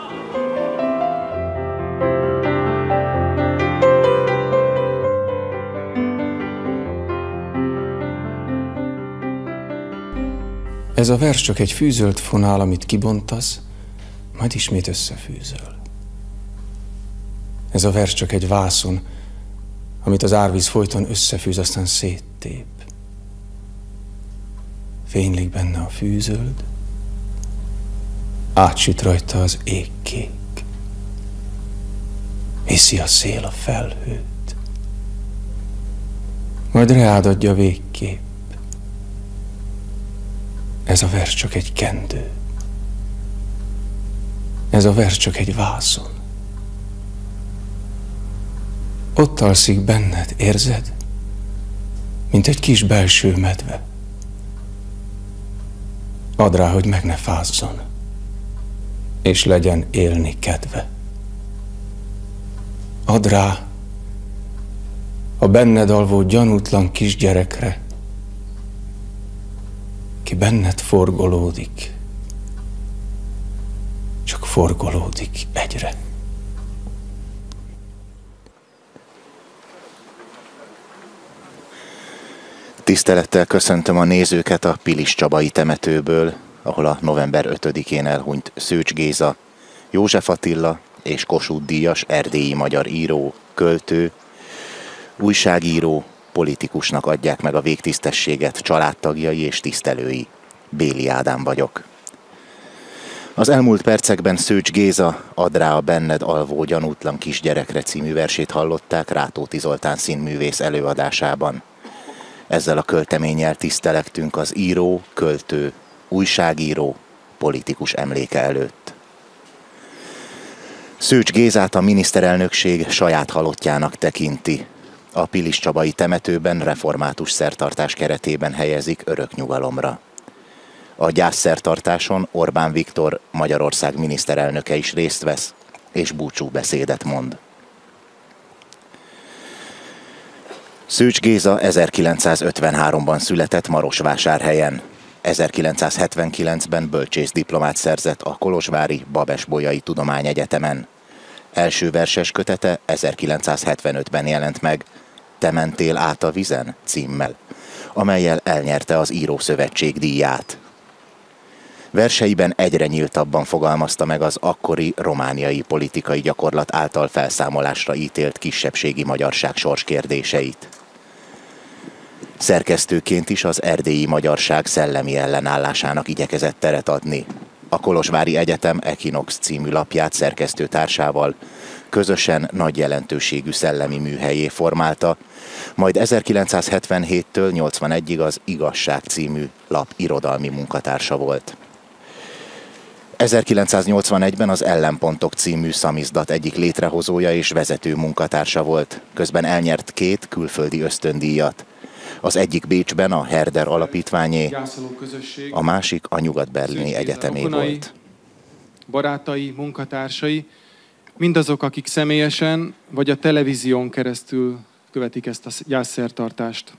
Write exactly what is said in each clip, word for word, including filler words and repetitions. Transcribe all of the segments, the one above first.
Ez a vers csak egy fűzölt fonál, amit kibontasz, majd ismét összefűzöl. Ez a vers csak egy vászon, amit az árvíz folyton összefűz, aztán széttép. Fénylik benne a fűzöld, átsüt rajta az égkék. Viszi a szél a felhőt, majd reád adja végképp. Ez a vers csak egy kendő. Ez a vers csak egy vászon. Ott alszik benned, érzed? Mint egy kis belső medve. Add rá, hogy meg ne fázzon, és legyen élni kedve. Add rá a benned alvó gyanútlan kisgyerekre, ki benned forgolódik, csak forgolódik egyre. Tisztelettel köszöntöm a nézőket a Piliscsabai temetőből, ahol a november ötödikén elhunyt Szőcs Géza, József Attila és Kossuth Díjas erdélyi magyar író, költő, újságíró, politikusnak adják meg a végtisztességet családtagjai és tisztelői. Béli Ádám vagyok. Az elmúlt percekben Szőcs Géza Add rá a benned alvó gyanútlan kisgyerekre című versét hallották Rátóti Zoltán színművész előadásában. Ezzel a költeménnyel tisztelektünk az író, költő, újságíró, politikus emléke előtt. Szőcs Gézát a miniszterelnökség saját halottjának tekinti. A Piliscsabai temetőben református szertartás keretében helyezik örök nyugalomra. A gyászszertartáson Orbán Viktor, Magyarország miniszterelnöke is részt vesz, és búcsúbeszédet mond. Szőcs Géza ezerkilencszázötvenháromban született Marosvásárhelyen. ezerkilencszázhetvenkilencben bölcsészdiplomát szerzett a kolozsvári Babes-Bolyai Tudományegyetemen. Első verses kötete ezerkilencszázhetvenötben jelent meg, Te mentél át a vizen címmel, amellyel elnyerte az Írószövetség díját. Verseiben egyre nyíltabban fogalmazta meg az akkori romániai politikai gyakorlat által felszámolásra ítélt kisebbségi magyarság sorskérdéseit. Szerkesztőként is az erdélyi magyarság szellemi ellenállásának igyekezett teret adni. A Kolozsvári Egyetem Equinox című lapját szerkesztőtársával közösen nagy jelentőségű szellemi műhelyé formálta, majd ezerkilencszázhetvenhéttől nyolcvanegyig az Igazság című lap irodalmi munkatársa volt. ezerkilencszáznyolcvanegyben az Ellenpontok című szamizdat egyik létrehozója és vezető munkatársa volt, közben elnyert két külföldi ösztöndíjat. Az egyik Bécsben a Herder Alapítványé, a másik a Nyugat-Berlini Egyetemé volt. Barátai, munkatársai, mindazok, akik személyesen vagy a televízión keresztül követik ezt a gyászszertartást.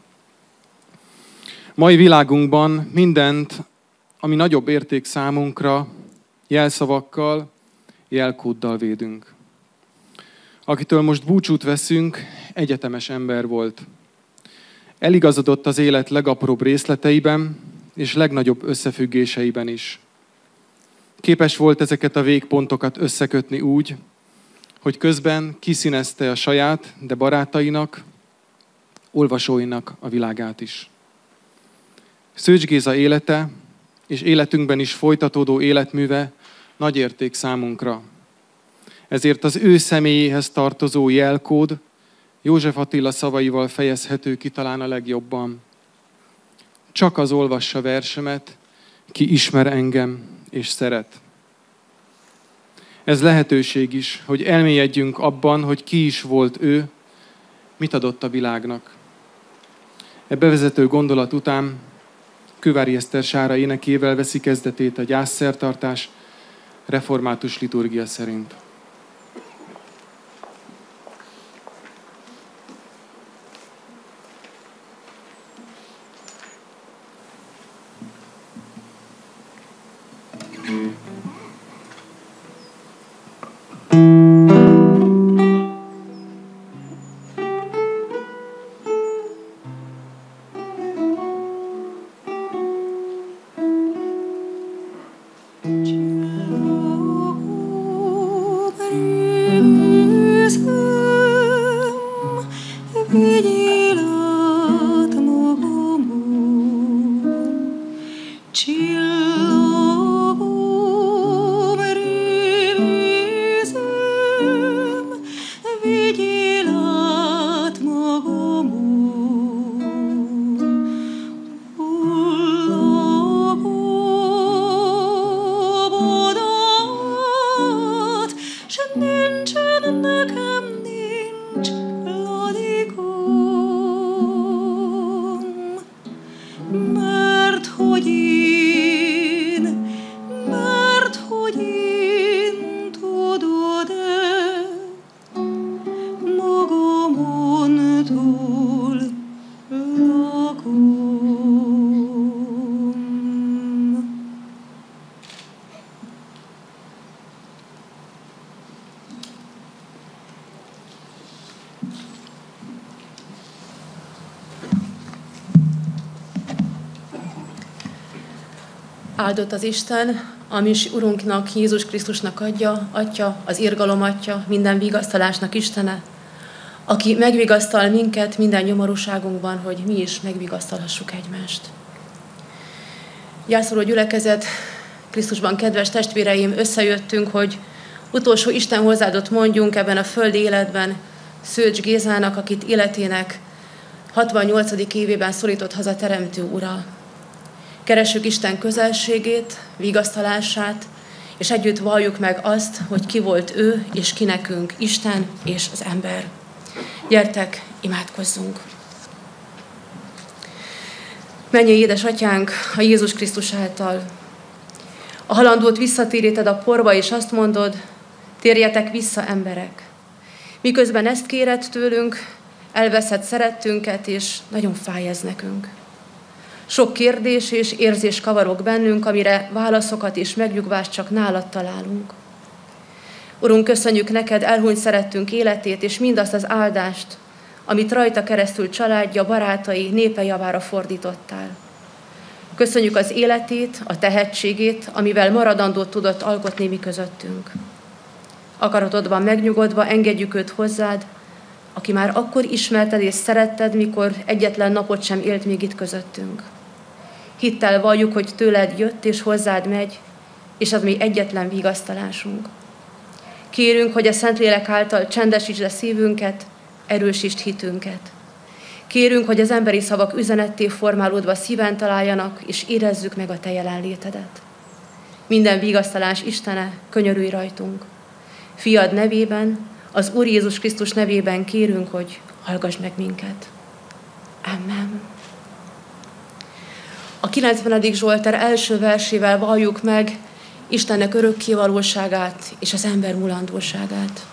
Mai világunkban mindent, ami nagyobb érték számunkra, jelszavakkal, jelkóddal védünk. Akitől most búcsút veszünk, egyetemes ember volt. Eligazodott az élet legapróbb részleteiben és legnagyobb összefüggéseiben is. Képes volt ezeket a végpontokat összekötni úgy, hogy közben kiszínezte a saját, de barátainak, olvasóinak a világát is. Szőcs Géza élete és életünkben is folytatódó életműve nagy érték számunkra. Ezért az ő személyéhez tartozó jelkód József Attila szavaival fejezhető ki talán a legjobban. Csak az olvassa versemet, ki ismer engem és szeret. Ez lehetőség is, hogy elmélyedjünk abban, hogy ki is volt ő, mit adott a világnak. E bevezető gondolat után Kővári Eszter Sára énekével veszi kezdetét a gyászszertartás református liturgia szerint. Áldott az Isten, ami Urunknak, Jézus Krisztusnak adja, Atya, az irgalom Atya, minden vigasztalásnak Istene, aki megvigasztal minket minden nyomorúságunkban, hogy mi is megvigasztalhassuk egymást. Gyászoló gyülekezet, Krisztusban kedves testvéreim, összejöttünk, hogy utolsó Isten hozzáadott mondjunk ebben a földi életben Szőcs Gézának, akit életének hatvannyolcadik évében szólított haza Teremtő Ura. Keressük Isten közelségét, vigasztalását, és együtt valljuk meg azt, hogy ki volt ő, és ki nekünk Isten és az ember. Gyertek, imádkozzunk! Mennyei édesatyánk, a Jézus Krisztus által. A halandót visszatéríted a porba, és azt mondod, térjetek vissza, emberek. Miközben ezt kéred tőlünk, elveszed szerettünket, és nagyon fáj ez nekünk. Sok kérdés és érzés kavarog bennünk, amire válaszokat és megnyugvást csak nálad találunk. Urunk, köszönjük neked elhunyt szerettünk életét, és mindazt az áldást, amit rajta keresztül családja, barátai, népe javára fordítottál. Köszönjük az életét, a tehetségét, amivel maradandót tudott alkotni mi közöttünk. Akaratodban megnyugodva engedjük őt hozzád, aki már akkor ismerted és szeretted, mikor egyetlen napot sem élt még itt közöttünk. Hittel valljuk, hogy tőled jött és hozzád megy, és az mi egyetlen vigasztalásunk. Kérünk, hogy a Szentlélek által csendesítsd a szívünket, erősítsd hitünket. Kérünk, hogy az emberi szavak üzenetté formálódva szíven találjanak, és érezzük meg a te jelenlétedet. Minden vigasztalás Istene, könyörülj rajtunk. Fiad nevében, az Úr Jézus Krisztus nevében kérünk, hogy hallgass meg minket. Amen. A kilencvenedik Zsoltár első versével valljuk meg Istennek örökkévalóságát és az ember mulandóságát.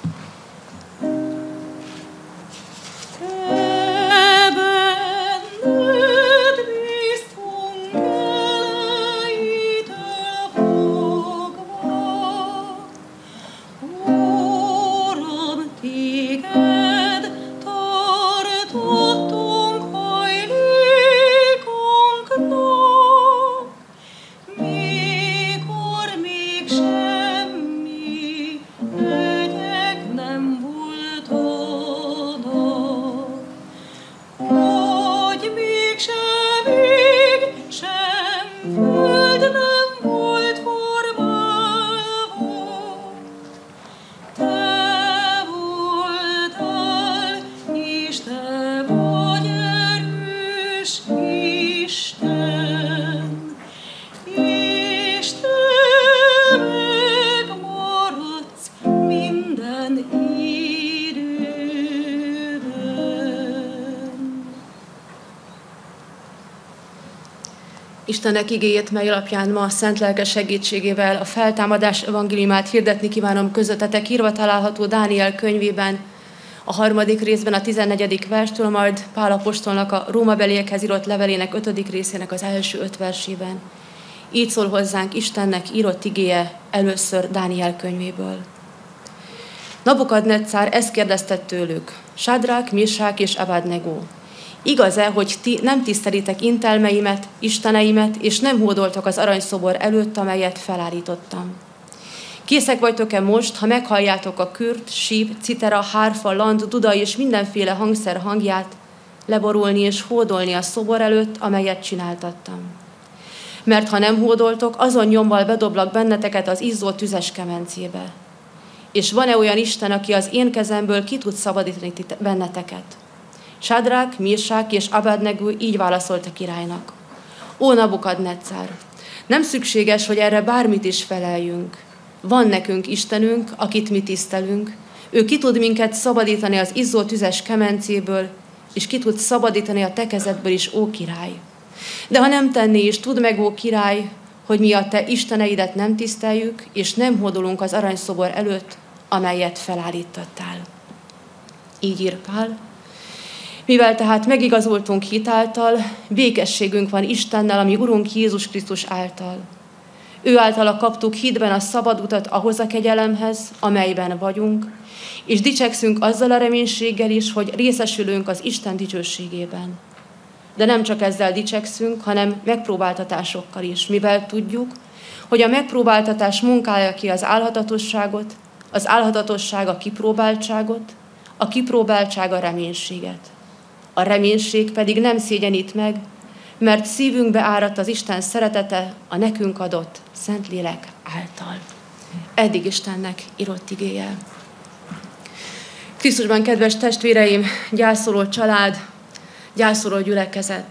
Istennek igéjét, mely alapján ma a szent lelke segítségével a feltámadás evangéliumát hirdetni kívánom közöttetek, írva található Dániel könyvében, a harmadik részben a tizennegyedik verstől, majd Pál apostolnak a rómabeliekhez írott levelének ötödik részének az első öt versében. Így szól hozzánk Istennek írott igéje először Dániel könyvéből. Nabukadnetszár ezt kérdezte tőlük, Sádrák, Mésák és Abednego. Igaz-e, hogy ti nem tisztelitek intelmeimet, isteneimet, és nem hódoltok az aranyszobor előtt, amelyet felállítottam? Készek vagytok-e most, ha meghalljátok a kürt, síp, citera, hárfa, land, duda és mindenféle hangszer hangját, leborulni és hódolni a szobor előtt, amelyet csináltattam? Mert ha nem hódoltok, azon nyomval bedoblak benneteket az izzó tüzes kemencébe. És van-e olyan Isten, aki az én kezemből ki tud szabadítani benneteket? Sádrák, Mísák és Abednego így válaszolt a királynak. Ó, Nabukadnetszár, nem szükséges, hogy erre bármit is feleljünk. Van nekünk Istenünk, akit mi tisztelünk. Ő ki tud minket szabadítani az izzó tüzes kemencéből, és ki tud szabadítani a te kezedből is, ó király. De ha nem tenné is, tudd meg, ó király, hogy mi a te isteneidet nem tiszteljük, és nem hódolunk az aranyszobor előtt, amelyet felállítottál. Így ír Pál. Mivel tehát megigazultunk hitáltal, békességünk van Istennel, ami Urunk Jézus Krisztus által. Ő általa kaptuk hitben a szabad utat ahhoz a kegyelemhez, amelyben vagyunk, és dicsekszünk azzal a reménységgel is, hogy részesülünk az Isten dicsőségében. De nem csak ezzel dicsekszünk, hanem megpróbáltatásokkal is, mivel tudjuk, hogy a megpróbáltatás munkálja ki az álhatatosságot, az álhatatosság a kipróbáltságot, a kipróbáltság a reménységet. A reménység pedig nem szégyenít meg, mert szívünkbe áradt az Isten szeretete a nekünk adott Szentlélek által. Eddig Istennek írott igéje. Krisztusban, kedves testvéreim, gyászoló család, gyászoló gyülekezet.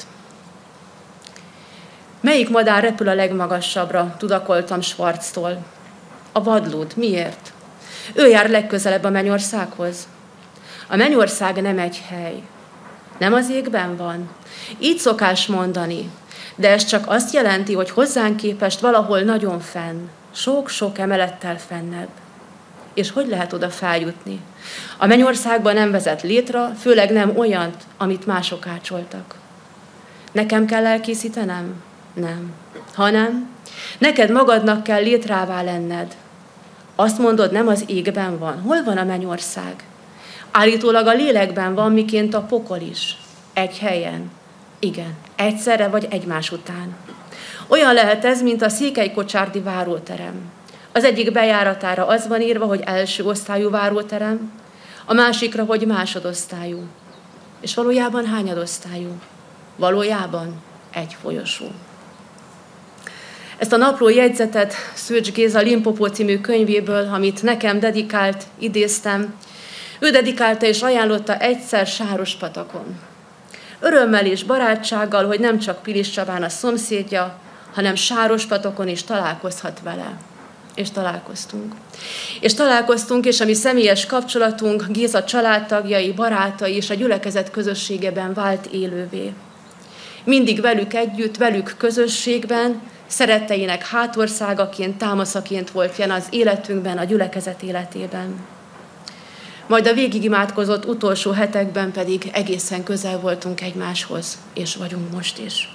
Melyik madár repül a legmagasabbra, tudakoltam Schwarztól. A vadlód. Miért? Ő jár legközelebb a mennyországhoz. A mennyország nem egy hely. Nem az égben van. Így szokás mondani, de ez csak azt jelenti, hogy hozzánk képest valahol nagyon fenn, sok-sok emelettel fennebb. És hogy lehet oda feljutni? A mennyországban nem vezet létre, főleg nem olyant, amit mások ácsoltak. Nekem kell elkészítenem? Nem. Hanem neked magadnak kell létrává lenned. Azt mondod, nem az égben van. Hol van a mennyország? Állítólag a lélekben van, miként a pokol is. Egy helyen. Igen, egyszerre vagy egymás után. Olyan lehet ez, mint a székelykocsárdi váróterem. Az egyik bejáratára az van írva, hogy első osztályú váróterem, a másikra, hogy másodosztályú. És valójában hányadosztályú? Valójában egy folyosó. Ezt a napló jegyzetet Szőcs Géza Limpopo című könyvéből, amit nekem dedikált, idéztem. Ő dedikálta és ajánlotta egyszer Sárospatakon. Örömmel és barátsággal, hogy nem csak Pilis Csabán a szomszédja, hanem Sárospatokon is találkozhat vele. És találkoztunk. És találkoztunk, és a mi személyes kapcsolatunk Géza családtagjai, barátai és a gyülekezet közösségében vált élővé. Mindig velük együtt, velük közösségben, szeretteinek hátországaként, támaszaként volt jelen az életünkben, a gyülekezet életében. Majd a végigimádkozott utolsó hetekben pedig egészen közel voltunk egymáshoz, és vagyunk most is.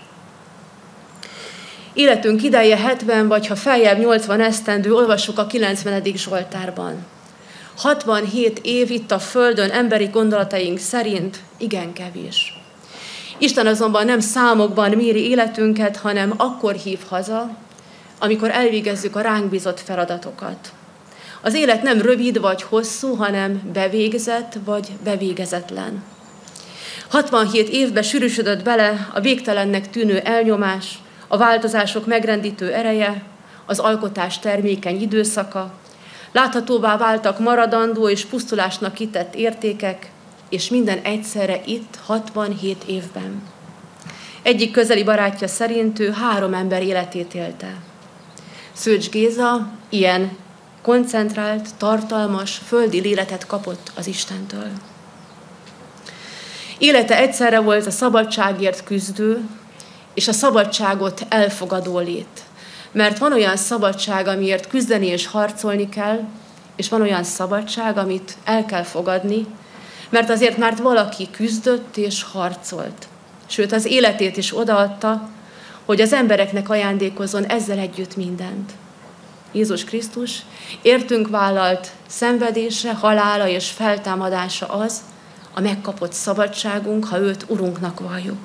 Életünk ideje hetven, vagy ha feljebb nyolcvan esztendő, olvassuk a kilencvenedik Zsoltárban. hatvanhét év itt a földön emberi gondolataink szerint igen kevés. Isten azonban nem számokban méri életünket, hanem akkor hív haza, amikor elvégezzük a ránk bízott feladatokat. Az élet nem rövid vagy hosszú, hanem bevégzett vagy bevégezetlen. hatvanhét évbe sűrűsödött bele a végtelennek tűnő elnyomás, a változások megrendítő ereje, az alkotás termékeny időszaka, láthatóvá váltak maradandó és pusztulásnak kitett értékek, és minden egyszerre itt hatvanhét évben. Egyik közeli barátja szerint ő három ember életét élte. Szőcs Géza ilyen koncentrált, tartalmas, földi léletet kapott az Istentől. Élete egyszerre volt a szabadságért küzdő, és a szabadságot elfogadó lét. Mert van olyan szabadság, amiért küzdeni és harcolni kell, és van olyan szabadság, amit el kell fogadni, mert azért már valaki küzdött és harcolt. Sőt, az életét is odaadta, hogy az embereknek ajándékozzon ezzel együtt mindent. Jézus Krisztus értünk vállalt szenvedése, halála és feltámadása az, a megkapott szabadságunk, ha őt Urunknak valljuk.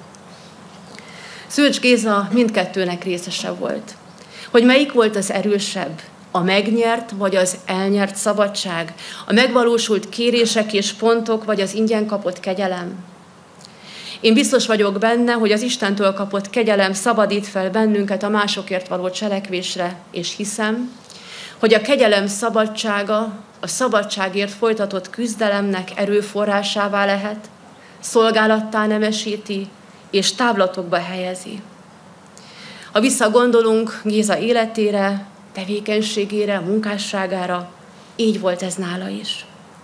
Szőcs Géza mindkettőnek részese volt. Hogy melyik volt az erősebb, a megnyert vagy az elnyert szabadság, a megvalósult kérések és pontok vagy az ingyen kapott kegyelem? Én biztos vagyok benne, hogy az Istentől kapott kegyelem szabadít fel bennünket a másokért való cselekvésre, és hiszem, hogy a kegyelem szabadsága a szabadságért folytatott küzdelemnek erőforrásává lehet, szolgálattá nemesíti és távlatokba helyezi. Ha visszagondolunk Géza életére, tevékenységére, munkásságára, így volt ez nála is.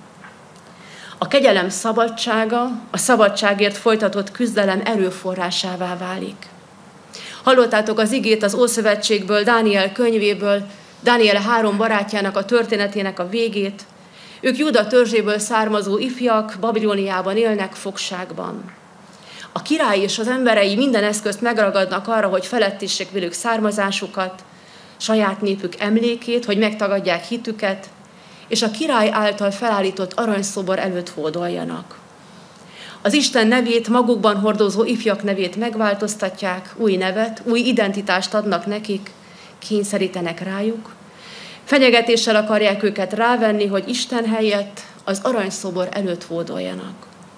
A kegyelem szabadsága a szabadságért folytatott küzdelem erőforrásává válik. Hallottátok az igét az Ószövetségből, Dániel könyvéből, Dániel három barátjának a történetének a végét. Ők Júda törzséből származó ifjak, Babilóniában élnek fogságban. A király és az emberei minden eszközt megragadnak arra, hogy felettissék velük származásukat, saját népük emlékét, hogy megtagadják hitüket, és a király által felállított aranyszobor előtt hódoljanak. Az Isten nevét, magukban hordozó ifjak nevét megváltoztatják, új nevet, új identitást adnak nekik, kényszerítenek rájuk, fenyegetéssel akarják őket rávenni, hogy Isten helyett az aranyszobor előtt hódoljanak.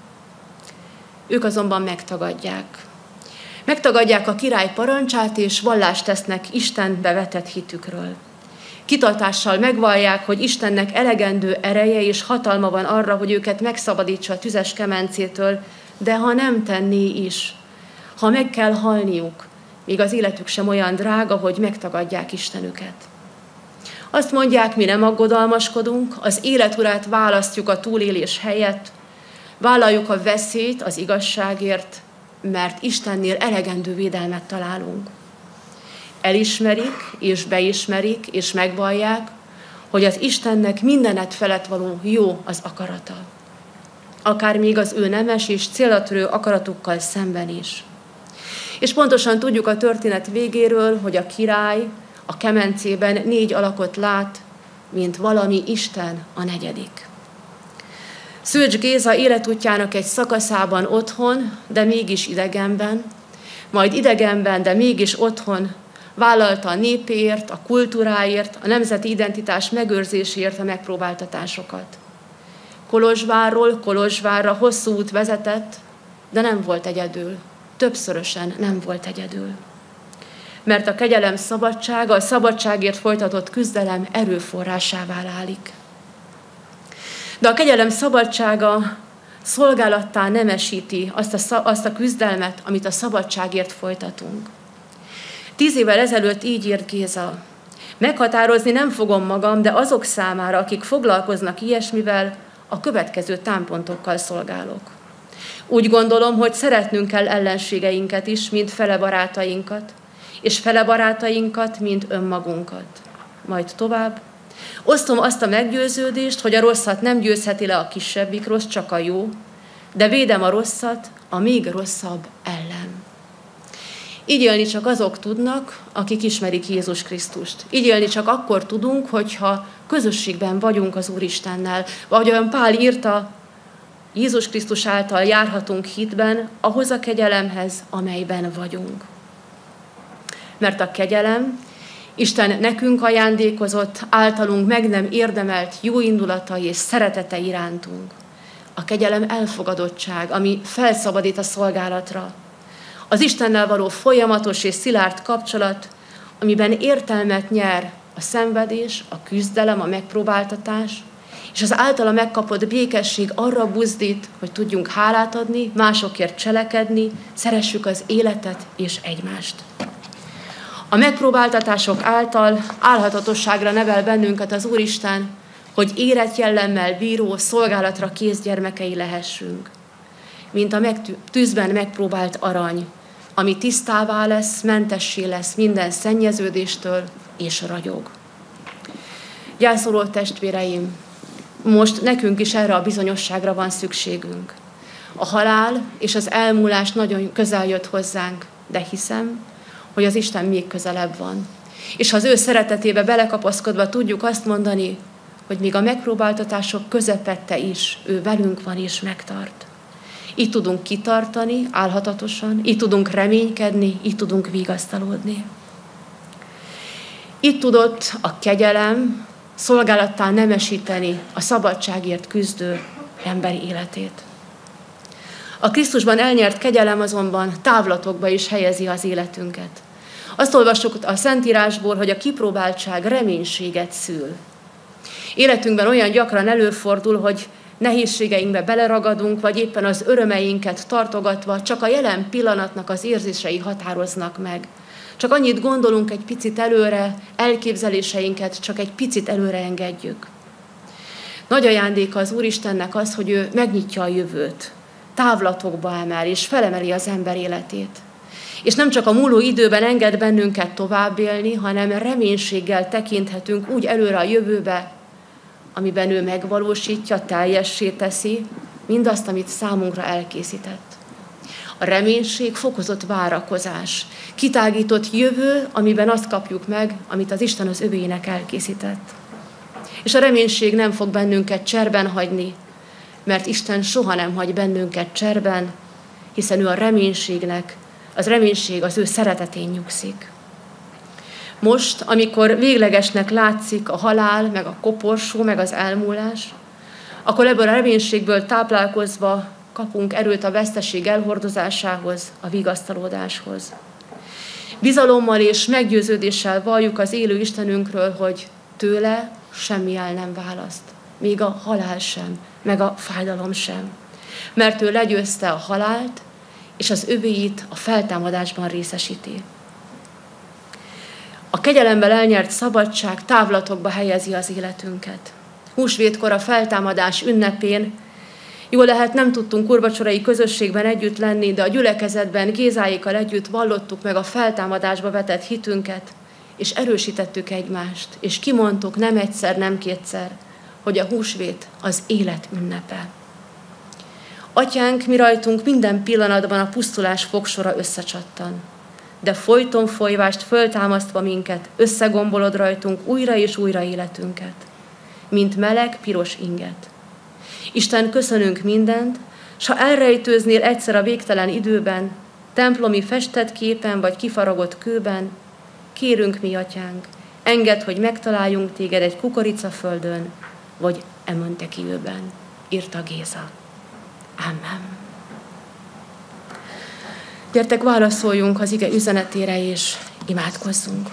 Ők azonban megtagadják. Megtagadják a király parancsát, és vallást tesznek Istenbe vetett hitükről. Kitartással megvallják, hogy Istennek elegendő ereje és hatalma van arra, hogy őket megszabadítsa a tüzes kemencétől, de ha nem tenné is, ha meg kell halniuk, még az életük sem olyan drága, hogy megtagadják Istenüket. Azt mondják, mi nem aggodalmaskodunk, az életurát választjuk a túlélés helyett, vállaljuk a veszélyt az igazságért, mert Istennél elegendő védelmet találunk. Elismerik, és beismerik, és megvallják, hogy az Istennek mindenet felett való jó az akarata. Akár még az ő nemes és célra akaratukkal szemben is. És pontosan tudjuk a történet végéről, hogy a király a kemencében négy alakot lát, mint valami Isten a negyedik. Szőcs Géza életútjának egy szakaszában otthon, de mégis idegenben, majd idegenben, de mégis otthon vállalta a népéért, a kultúráért, a nemzeti identitás megőrzéséért a megpróbáltatásokat. Kolozsvárról Kolozsvárra hosszú út vezetett, de nem volt egyedül. Többszörösen nem volt egyedül. Mert a kegyelem szabadsága, a szabadságért folytatott küzdelem erőforrásává válik. De a kegyelem szabadsága szolgálattá nemesíti azt a, azt a küzdelmet, amit a szabadságért folytatunk. Tíz évvel ezelőtt így írt Géza: meghatározni nem fogom magam, de azok számára, akik foglalkoznak ilyesmivel, a következő támpontokkal szolgálok. Úgy gondolom, hogy szeretnünk kell ellenségeinket is, mint fele barátainkat, és fele barátainkat, mint önmagunkat. Majd tovább. Osztom azt a meggyőződést, hogy a rosszat nem győzheti le a kisebbik rossz, csak a jó, de védem a rosszat a még rosszabb ellen. Így élni csak azok tudnak, akik ismerik Jézus Krisztust. Így élni csak akkor tudunk, hogyha közösségben vagyunk az Úristennel. Vagy olyan Pál írta, Jézus Krisztus által járhatunk hitben ahhoz a kegyelemhez, amelyben vagyunk. Mert a kegyelem Isten nekünk ajándékozott, általunk meg nem érdemelt jó indulata és szeretete irántunk. A kegyelem elfogadottság, ami felszabadít a szolgálatra. Az Istennel való folyamatos és szilárd kapcsolat, amiben értelmet nyer a szenvedés, a küzdelem, a megpróbáltatás, és az általa megkapott békesség arra buzdít, hogy tudjunk hálát adni, másokért cselekedni, szeressük az életet és egymást. A megpróbáltatások által álhatatosságra nevel bennünket az Úristen, hogy érett jellemmel bíró, szolgálatra kész gyermekei lehessünk. Mint a megtű, tűzben megpróbált arany, ami tisztává lesz, mentessé lesz minden szennyeződéstől, és ragyog. Gyászoló testvéreim, most nekünk is erre a bizonyosságra van szükségünk. A halál és az elmúlás nagyon közel jött hozzánk, de hiszem, hogy az Isten még közelebb van. És ha az ő szeretetébe belekapaszkodva tudjuk azt mondani, hogy még a megpróbáltatások közepette is ő velünk van és megtart. Így tudunk kitartani álhatatosan, így tudunk reménykedni, így tudunk vigasztalódni. Itt tudott a kegyelem szolgálattá nemesíteni a szabadságért küzdő emberi életét. A Krisztusban elnyert kegyelem azonban távlatokba is helyezi az életünket. Azt olvassuk a Szentírásból, hogy a kipróbáltság reménységet szül. Életünkben olyan gyakran előfordul, hogy nehézségeinkbe beleragadunk, vagy éppen az örömeinket tartogatva csak a jelen pillanatnak az érzései határoznak meg. Csak annyit gondolunk egy picit előre, elképzeléseinket csak egy picit előre engedjük. Nagy ajándéka az Úristennek az, hogy ő megnyitja a jövőt, távlatokba emel és felemeli az ember életét. És nem csak a múló időben enged bennünket tovább élni, hanem reménységgel tekinthetünk úgy előre a jövőbe, amiben ő megvalósítja, teljessé teszi mindazt, amit számunkra elkészített. A reménység fokozott várakozás, kitágított jövő, amiben azt kapjuk meg, amit az Isten az övéinek elkészített. És a reménység nem fog bennünket cserben hagyni, mert Isten soha nem hagy bennünket cserben, hiszen ő a reménységnek, az reménység az ő szeretetén nyugszik. Most, amikor véglegesnek látszik a halál, meg a koporsó, meg az elmúlás, akkor ebből a reménységből táplálkozva kapunk erőt a veszteség elhordozásához, a vigasztalódáshoz. Bizalommal és meggyőződéssel valljuk az élő Istenünkről, hogy tőle semmi el nem választ, még a halál sem, meg a fájdalom sem. Mert ő legyőzte a halált, és az övéit a feltámadásban részesíti. A kegyelemből elnyert szabadság távlatokba helyezi az életünket. Húsvétkor a feltámadás ünnepén jól lehet, nem tudtunk úrvacsorai közösségben együtt lenni, de a gyülekezetben Gézáékkal együtt vallottuk meg a feltámadásba vetett hitünket, és erősítettük egymást, és kimondtuk nem egyszer, nem kétszer, hogy a húsvét az élet ünnepe. Atyánk, mi rajtunk minden pillanatban a pusztulás fogsora összecsattan, de folyton folyvást föltámasztva minket, összegombolod rajtunk újra és újra életünket, mint meleg, piros inget. Isten, köszönünk mindent, s ha elrejtőznél egyszer a végtelen időben, templomi festett képen vagy kifaragott kőben, kérünk mi, Atyánk, engedd, hogy megtaláljunk téged egy kukoricaföldön, vagy Emontekiőben, írta Géza. Amen. Gyertek, válaszoljunk az ige üzenetére, és imádkozzunk.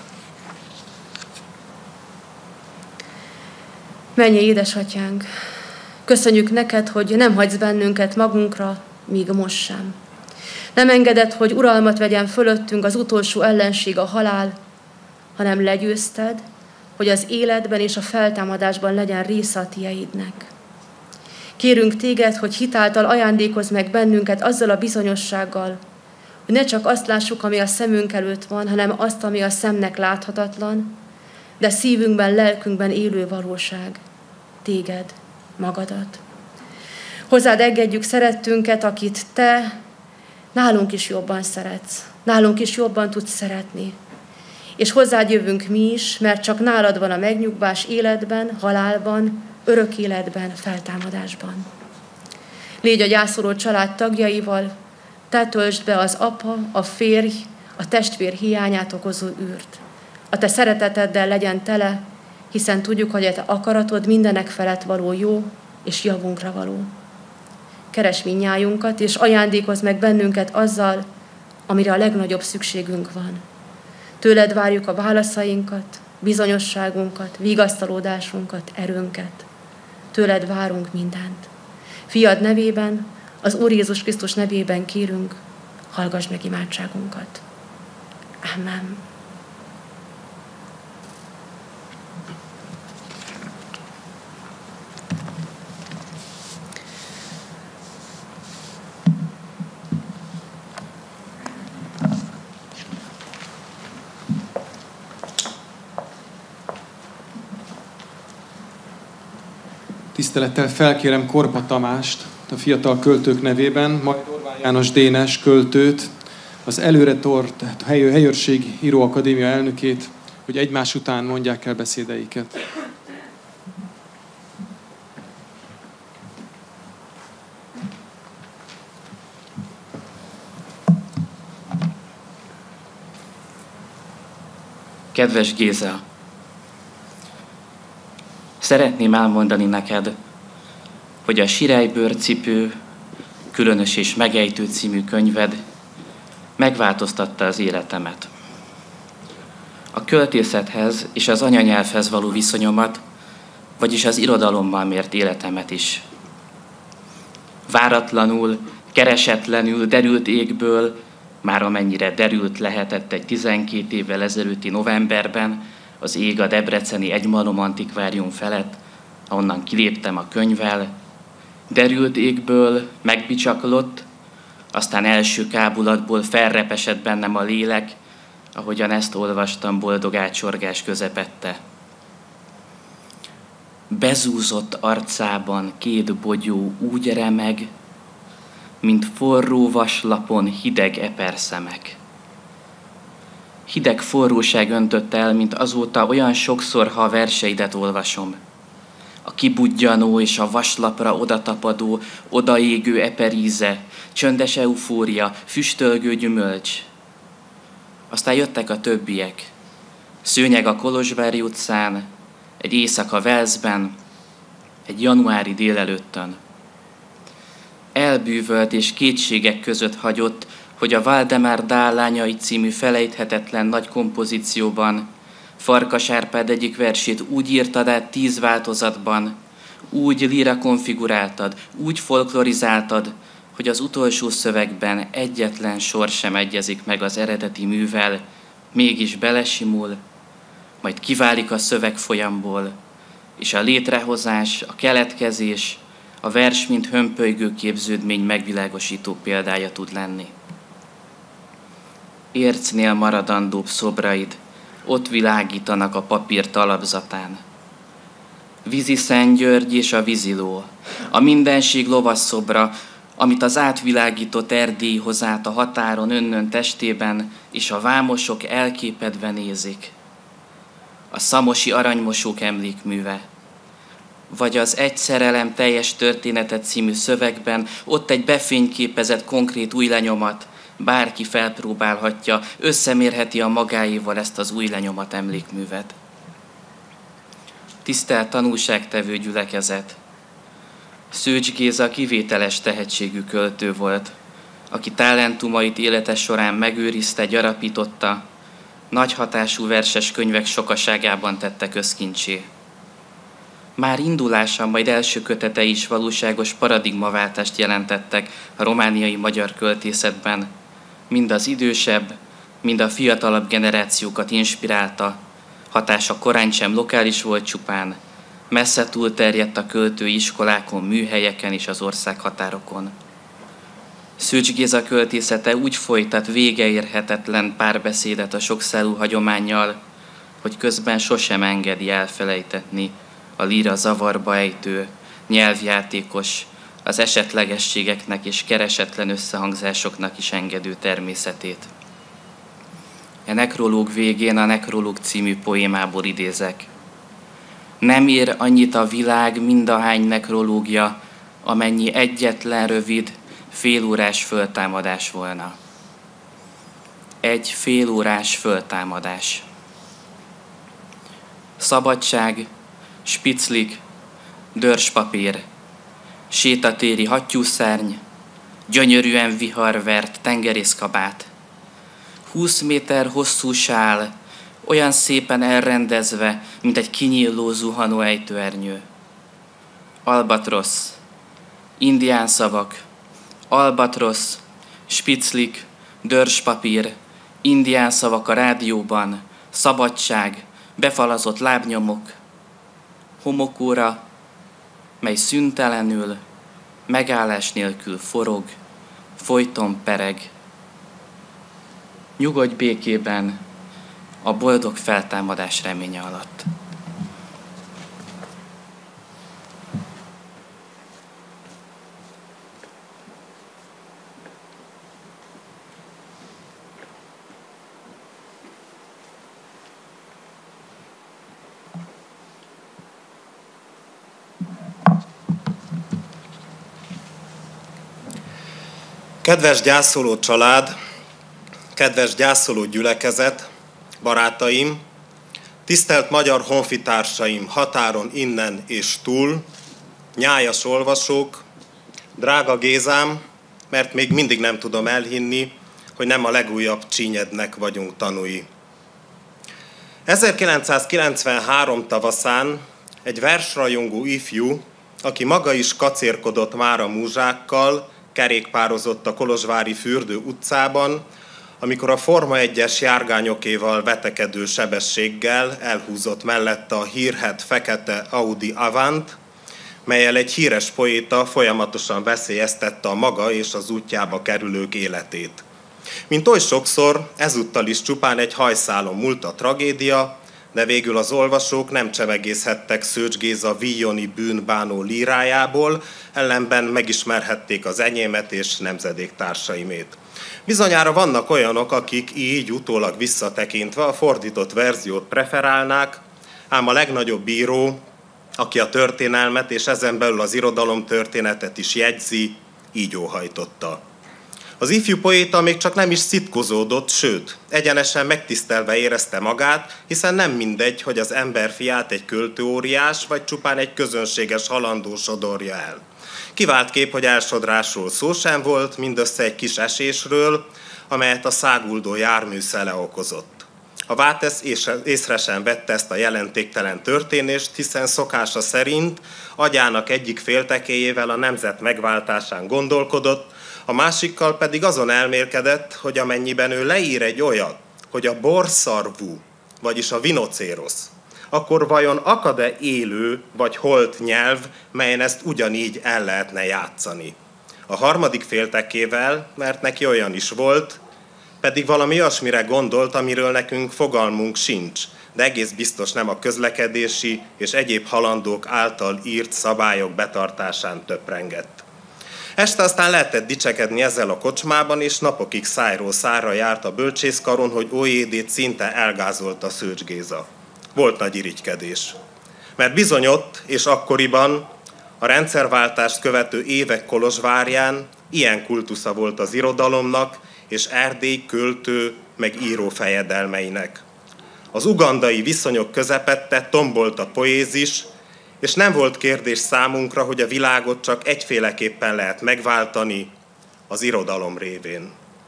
Mennyei édesatyánk, köszönjük neked, hogy nem hagysz bennünket magunkra, míg most sem. Nem engeded, hogy uralmat vegyen fölöttünk az utolsó ellenség, a halál, hanem legyőzted, hogy az életben és a feltámadásban legyen része a tieidnek. Kérünk téged, hogy hitáltal ajándékozz meg bennünket azzal a bizonyossággal, hogy ne csak azt lássuk, ami a szemünk előtt van, hanem azt, ami a szemnek láthatatlan, de szívünkben, lelkünkben élő valóság, téged, magadat. Hozzád engedjük szerettünket, akit te nálunk is jobban szeretsz, nálunk is jobban tudsz szeretni. És hozzád jövünk mi is, mert csak nálad van a megnyugvás életben, halálban, örök életben, feltámadásban. Légy a gyászoló család tagjaival, te töltsd be az apa, a férj, a testvér hiányát okozó űrt. A te szereteteddel legyen tele, hiszen tudjuk, hogy a te akaratod mindenek felett való jó és javunkra való. Keresd mindnyájunkat, és ajándékozz meg bennünket azzal, amire a legnagyobb szükségünk van. Tőled várjuk a válaszainkat, bizonyosságunkat, vigasztalódásunkat, erőnket. Tőled várunk mindent. Fiad nevében, az Úr Jézus Krisztus nevében kérünk, hallgass meg imádságunkat. Amen. Tisztelettel felkérem Korpa Tamást, a fiatal költők nevében, majd Orbán János Dénes költőt, az Előre Tort, tehát a Helyőrség Íróakadémia elnökét, hogy egymás után mondják el beszédeiket. Kedves Géza, szeretném elmondani neked, hogy a Sirálybőrcipő, különös és megejtő című könyved megváltoztatta az életemet. A költészethez és az anyanyelvhez való viszonyomat, vagyis az irodalommal mért életemet is. Váratlanul, keresetlenül derült égből, már amennyire derült lehetett egy tizenkét évvel ezelőtti novemberben, az ég a debreceni Egymalom Antikvárium felett, ahonnan kiléptem a könyvvel, derült égből megbicsaklott, aztán első kábulatból felrepesett bennem a lélek, ahogyan ezt olvastam boldog átsorgás közepette. Bezúzott arcában két bogyó úgy remeg, mint forró vaslapon hideg eperszemek. Hideg forróság öntött el, mint azóta olyan sokszor, ha a verseidet olvasom. A kibudjanó és a vaslapra odatapadó, odaégő eperíze, csöndes eufória, füstölgő gyümölcs. Aztán jöttek a többiek. Szőnyeg a Kolozsvári utcán, egy éjszaka Velszben, egy januári délelőttön. Elbűvölt és kétségek között hagyott, hogy a Valdemár Dállányai című felejthetetlen nagy kompozícióban Farkas Árpád egyik versét úgy írtad át tíz változatban, úgy líra konfiguráltad, úgy folklorizáltad, hogy az utolsó szövegben egyetlen sor sem egyezik meg az eredeti művel, mégis belesimul, majd kiválik a szövegfolyamból, és a létrehozás, a keletkezés, a vers, mint hömpölygő képződmény megvilágosító példája tud lenni. Ércnél maradandóbb szobraid ott világítanak a papír talapzatán. Vízi Szent György és a víziló, a mindenség lovasszobra, amit az átvilágított Erdély hoz át a határon önnön testében, és a vámosok elképedve nézik. A szamosi aranymosók emlékműve, vagy az Egy szerelem teljes története című szövegben ott egy befényképezett konkrét új lenyomat, bárki felpróbálhatja, összemérheti a magáéval ezt az új lenyomat emlékművet. Tisztelt tanúságtevő gyülekezet! Szőcs Géza kivételes tehetségű költő volt, aki talentumait élete során megőrizte, gyarapította, nagy hatású verses könyvek sokaságában tette közkincsé. Már indulása, majd első kötetei is valóságos paradigmaváltást jelentettek a romániai magyar költészetben, mind az idősebb, mind a fiatalabb generációkat inspirálta, hatása korán sem lokális volt csupán, messze túlterjedt a költői iskolákon, műhelyeken és az országhatárokon. Szőcs Géza költészete úgy folytat végeérhetetlen párbeszédet a sokszálú hagyománnyal, hogy közben sosem engedi elfelejtetni a líra zavarba ejtő, nyelvjátékos, az esetlegességeknek és keresetlen összehangzásoknak is engedő természetét. E nekrológ végén a Nekrológ című poémából idézek. Nem ér annyit a világ mindahány nekrológia, amennyi egyetlen rövid, félórás föltámadás volna. Egy félórás föltámadás. Szabadság, spiclik, dörspapír, sétatéri hattyúszárny, gyönyörűen viharvert tengerészkabát, húsz méter hosszú sál, olyan szépen elrendezve, mint egy kinyíló zuhanó ejtőernyő. Albatrosz, indián szavak, albatrosz, spiclik, dörspapír, indián szavak a rádióban, szabadság, befalazott lábnyomok, homokóra, mely szüntelenül, megállás nélkül forog, folyton pereg. Nyugodj békében a boldog feltámadás reménye alatt. Kedves gyászoló család, kedves gyászoló gyülekezet, barátaim, Tisztelt magyar honfitársaim határon innen és túl, nyájas olvasók, drága Gézám, mert még mindig nem tudom elhinni, hogy nem a legújabb Csínyednek vagyunk tanúi. ezerkilencszázkilencvenhárom tavaszán egy versrajongó ifjú, aki maga is kacérkodott már a múzsákkal, kerékpározott a kolozsvári Fürdő utcában, amikor a Forma egyes járgányokéval vetekedő sebességgel elhúzott mellette a hírhedt fekete Audi Avant, mellyel egy híres poéta folyamatosan veszélyeztette a maga és az útjába kerülők életét. Mint oly sokszor, ezúttal is csupán egy hajszálon múlt a tragédia, de végül az olvasók nem csemegészhettek Szőcs Géza víjoni bűnbánó lírájából, ellenben megismerhették az enyémet és nemzedéktársaimét. Bizonyára vannak olyanok, akik így utólag visszatekintve a fordított verziót preferálnák, ám a legnagyobb író, aki a történelmet és ezen belül az irodalom történetet is jegyzi, így óhajtotta. Az ifjú poéta még csak nem is szitkozódott, sőt, egyenesen megtisztelve érezte magát, hiszen nem mindegy, hogy az emberfiát egy költőóriás, vagy csupán egy közönséges halandó sodorja el. Kivált kép, hogy elsodrásról szó sem volt, mindössze egy kis esésről, amelyet a száguldó jármű szele okozott. A Vátesz észre sem vette ezt a jelentéktelen történést, hiszen szokása szerint agyának egyik féltekéjével a nemzet megváltásán gondolkodott, a másikkal pedig azon elmélkedett, hogy amennyiben ő leír egy olyat, hogy a borszarvú, vagyis a vinocérosz, akkor vajon akad-e élő vagy holt nyelv, melyen ezt ugyanígy el lehetne játszani. A harmadik féltekével, mert neki olyan is volt, pedig valami olyasmire gondolt, amiről nekünk fogalmunk sincs, de egész biztos nem a közlekedési és egyéb halandók által írt szabályok betartásán töprengett. Este aztán lehetett dicsekedni ezzel a kocsmában, és napokig szájról szárra járt a bölcsészkaron, hogy ó jé dét szinte elgázolta Szőcs Géza. Volt nagy irigykedés. Mert bizony ott és akkoriban, a rendszerváltást követő évek Kolozsvárján ilyen kultusza volt az irodalomnak és Erdély költő meg író fejedelmeinek. Az ugandai viszonyok közepette tombolt a poézis, és nem volt kérdés számunkra, hogy a világot csak egyféleképpen lehet megváltani, az irodalom révén.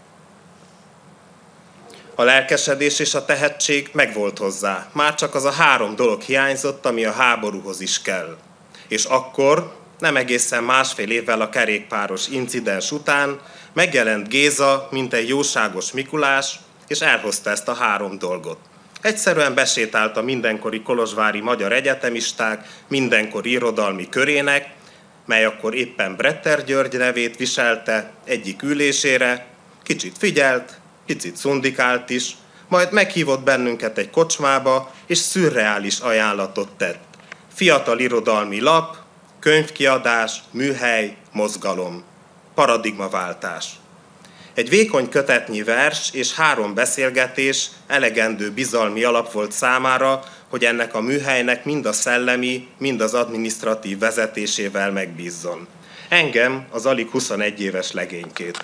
A lelkesedés és a tehetség megvolt hozzá. Már csak az a három dolog hiányzott, ami a háborúhoz is kell. És akkor, nem egészen másfél évvel a kerékpáros incidens után, megjelent Géza, mint egy jóságos Mikulás, és elhozta ezt a három dolgot. Egyszerűen besétált a mindenkori kolozsvári magyar egyetemisták mindenkori irodalmi körének, mely akkor éppen Bretter György nevét viselte, egyik ülésére, kicsit figyelt, picit szundikált is, majd meghívott bennünket egy kocsmába, és szürreális ajánlatot tett. Fiatal irodalmi lap, könyvkiadás, műhely, mozgalom, paradigmaváltás. Egy vékony kötetnyi vers és három beszélgetés elegendő bizalmi alap volt számára, hogy ennek a műhelynek mind a szellemi, mind az adminisztratív vezetésével megbízzon. Engem, az alig huszonegy éves legénykét.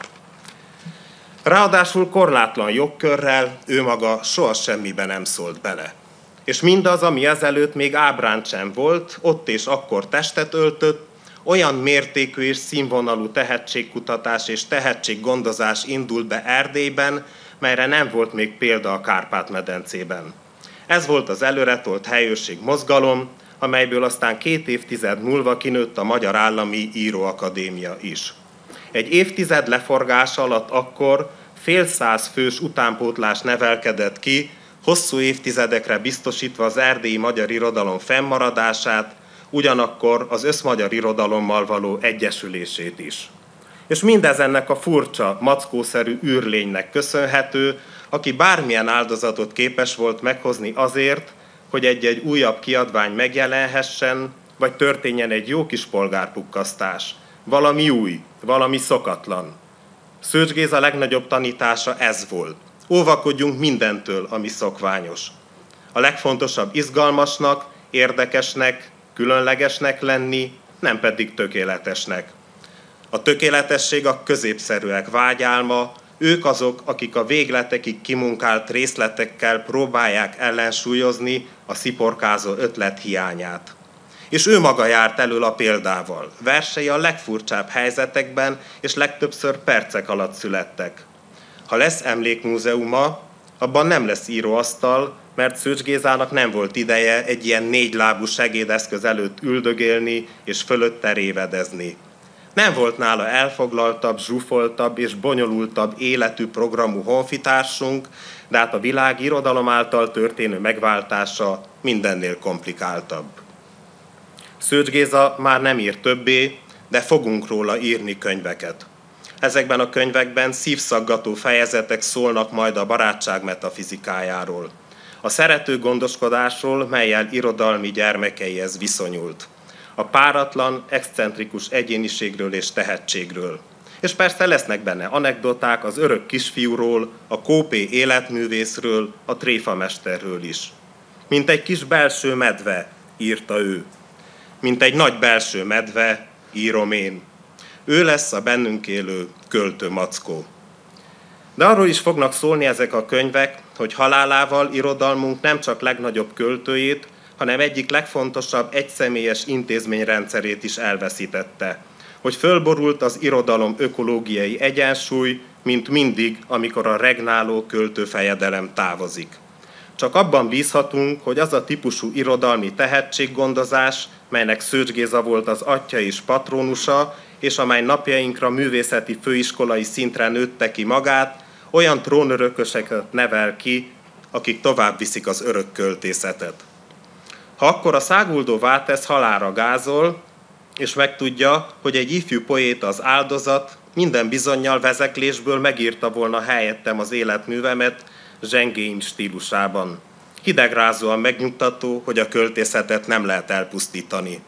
Ráadásul korlátlan jogkörrel ő maga soha semmibe nem szólt bele. És mindaz, ami ezelőtt még ábránt sem volt, ott és akkor testet öltött, olyan mértékű és színvonalú tehetségkutatás és tehetséggondozás indult be Erdélyben, melyre nem volt még példa a Kárpát-medencében. Ez volt az előretolt helyőrség mozgalom, amelyből aztán két évtized múlva kinőtt a Magyar Állami Íróakadémia is. Egy évtized leforgása alatt akkor fél száz fős utánpótlás nevelkedett ki, hosszú évtizedekre biztosítva az erdélyi magyar irodalom fennmaradását, ugyanakkor az összmagyar irodalommal való egyesülését is. És mindez ennek a furcsa, mackószerű űrlénynek köszönhető, aki bármilyen áldozatot képes volt meghozni azért, hogy egy-egy újabb kiadvány megjelenhessen, vagy történjen egy jó kis polgárpukkasztás. Valami új, valami szokatlan. Szőcs Géza legnagyobb tanítása ez volt. Óvakodjunk mindentől, ami szokványos. A legfontosabb izgalmasnak, érdekesnek, különlegesnek lenni, nem pedig tökéletesnek. A tökéletesség a középszerűek vágyálma, ők azok, akik a végletekig kimunkált részletekkel próbálják ellensúlyozni a sziporkázó ötlet hiányát. És ő maga járt elől a példával. Versei a legfurcsább helyzetekben és legtöbbször percek alatt születtek. Ha lesz emlékmúzeuma, abban nem lesz íróasztal, mert Szőcs Gézának nem volt ideje egy ilyen négylábú segédeszköz előtt üldögélni és fölötte révedezni. Nem volt nála elfoglaltabb, zsúfoltabb és bonyolultabb életű programú honfitársunk, de hát a világ irodalom által történő megváltása mindennél komplikáltabb. Szőcs Géza már nem ír többé, de fogunk róla írni könyveket. Ezekben a könyvekben szívszaggató fejezetek szólnak majd a barátság metafizikájáról, a szerető gondoskodásról, mellyel irodalmi gyermekeihez viszonyult, a páratlan, excentrikus egyéniségről és tehetségről. És persze lesznek benne anekdoták az örök kisfiúról, a kópé életművészről, a tréfamesterről is. Mint egy kis belső medve, írta ő. Mint egy nagy belső medve, írom én. Ő lesz a bennünk élő költő mackó. De arról is fognak szólni ezek a könyvek, hogy halálával irodalmunk nem csak legnagyobb költőjét, hanem egyik legfontosabb egyszemélyes intézményrendszerét is elveszítette. Hogy fölborult az irodalom ökológiai egyensúly, mint mindig, amikor a regnáló költőfejedelem távozik. Csak abban bízhatunk, hogy az a típusú irodalmi tehetséggondozás, melynek Szőcs Géza volt az atya és patronusa, és amely napjainkra művészeti főiskolai szintre nőtte ki magát, olyan trónörököseket nevel ki, akik tovább viszik az örök költészetet. Ha akkor a száguldó Váltesz halálra gázol, és megtudja, hogy egy ifjú poéta az áldozat, minden bizonnyal vezeklésből megírta volna helyettem az életművemet zsengéim stílusában. Hidegrázóan megnyugtató, hogy a költészetet nem lehet elpusztítani.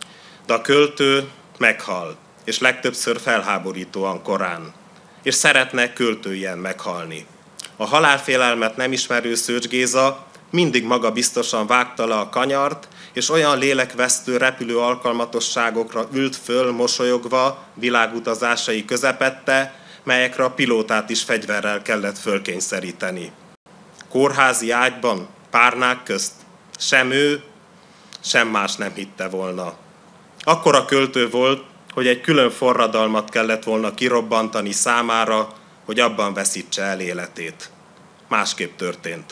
De a költő meghal, és legtöbbször felháborítóan korán, és szeretne költőjen meghalni. A halálfélelmet nem ismerő Szőcs Géza mindig magabiztosan vágta le a kanyart, és olyan lélekvesztő repülő alkalmatosságokra ült föl mosolyogva világutazásai közepette, melyekre a pilótát is fegyverrel kellett fölkényszeríteni. Kórházi ágyban, párnák közt, sem ő, sem más nem hitte volna. Akkora költő volt, hogy egy külön forradalmat kellett volna kirobbantani számára, hogy abban veszítse el életét. Másképp történt.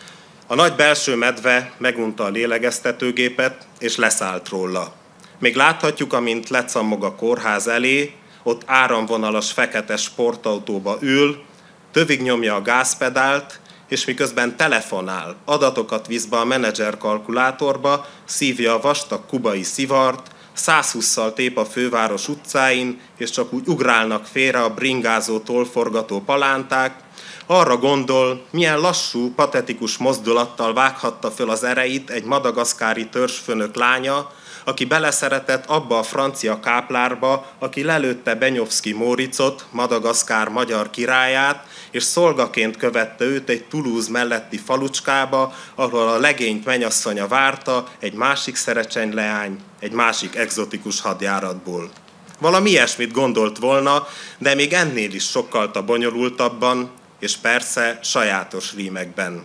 A nagy belső medve megunta a lélegeztetőgépet, és leszállt róla. Még láthatjuk, amint lecammog a kórház elé, ott áramvonalas fekete sportautóba ül, tövig nyomja a gázpedált, és miközben telefonál, adatokat visz be a menedzser kalkulátorba, szívja a vastag kubai szivart, százhússzal tép a főváros utcáin, és csak úgy ugrálnak félre a bringázó tollforgató palánták, arra gondol, milyen lassú, patetikus mozdulattal vághatta föl az ereit egy madagaszkári törzsfőnök lánya, aki beleszeretett abba a francia káplárba, aki lelőtte Benyovszky Móricot, Madagaszkár magyar királyát, és szolgaként követte őt egy Toulouse melletti falucskába, ahol a legényt mennyasszonya várta, egy másik szerecseny leány, egy másik egzotikus hadjáratból. Valami ilyesmit gondolt volna, de még ennél is sokkal bonyolultabban, és persze sajátos rímekben.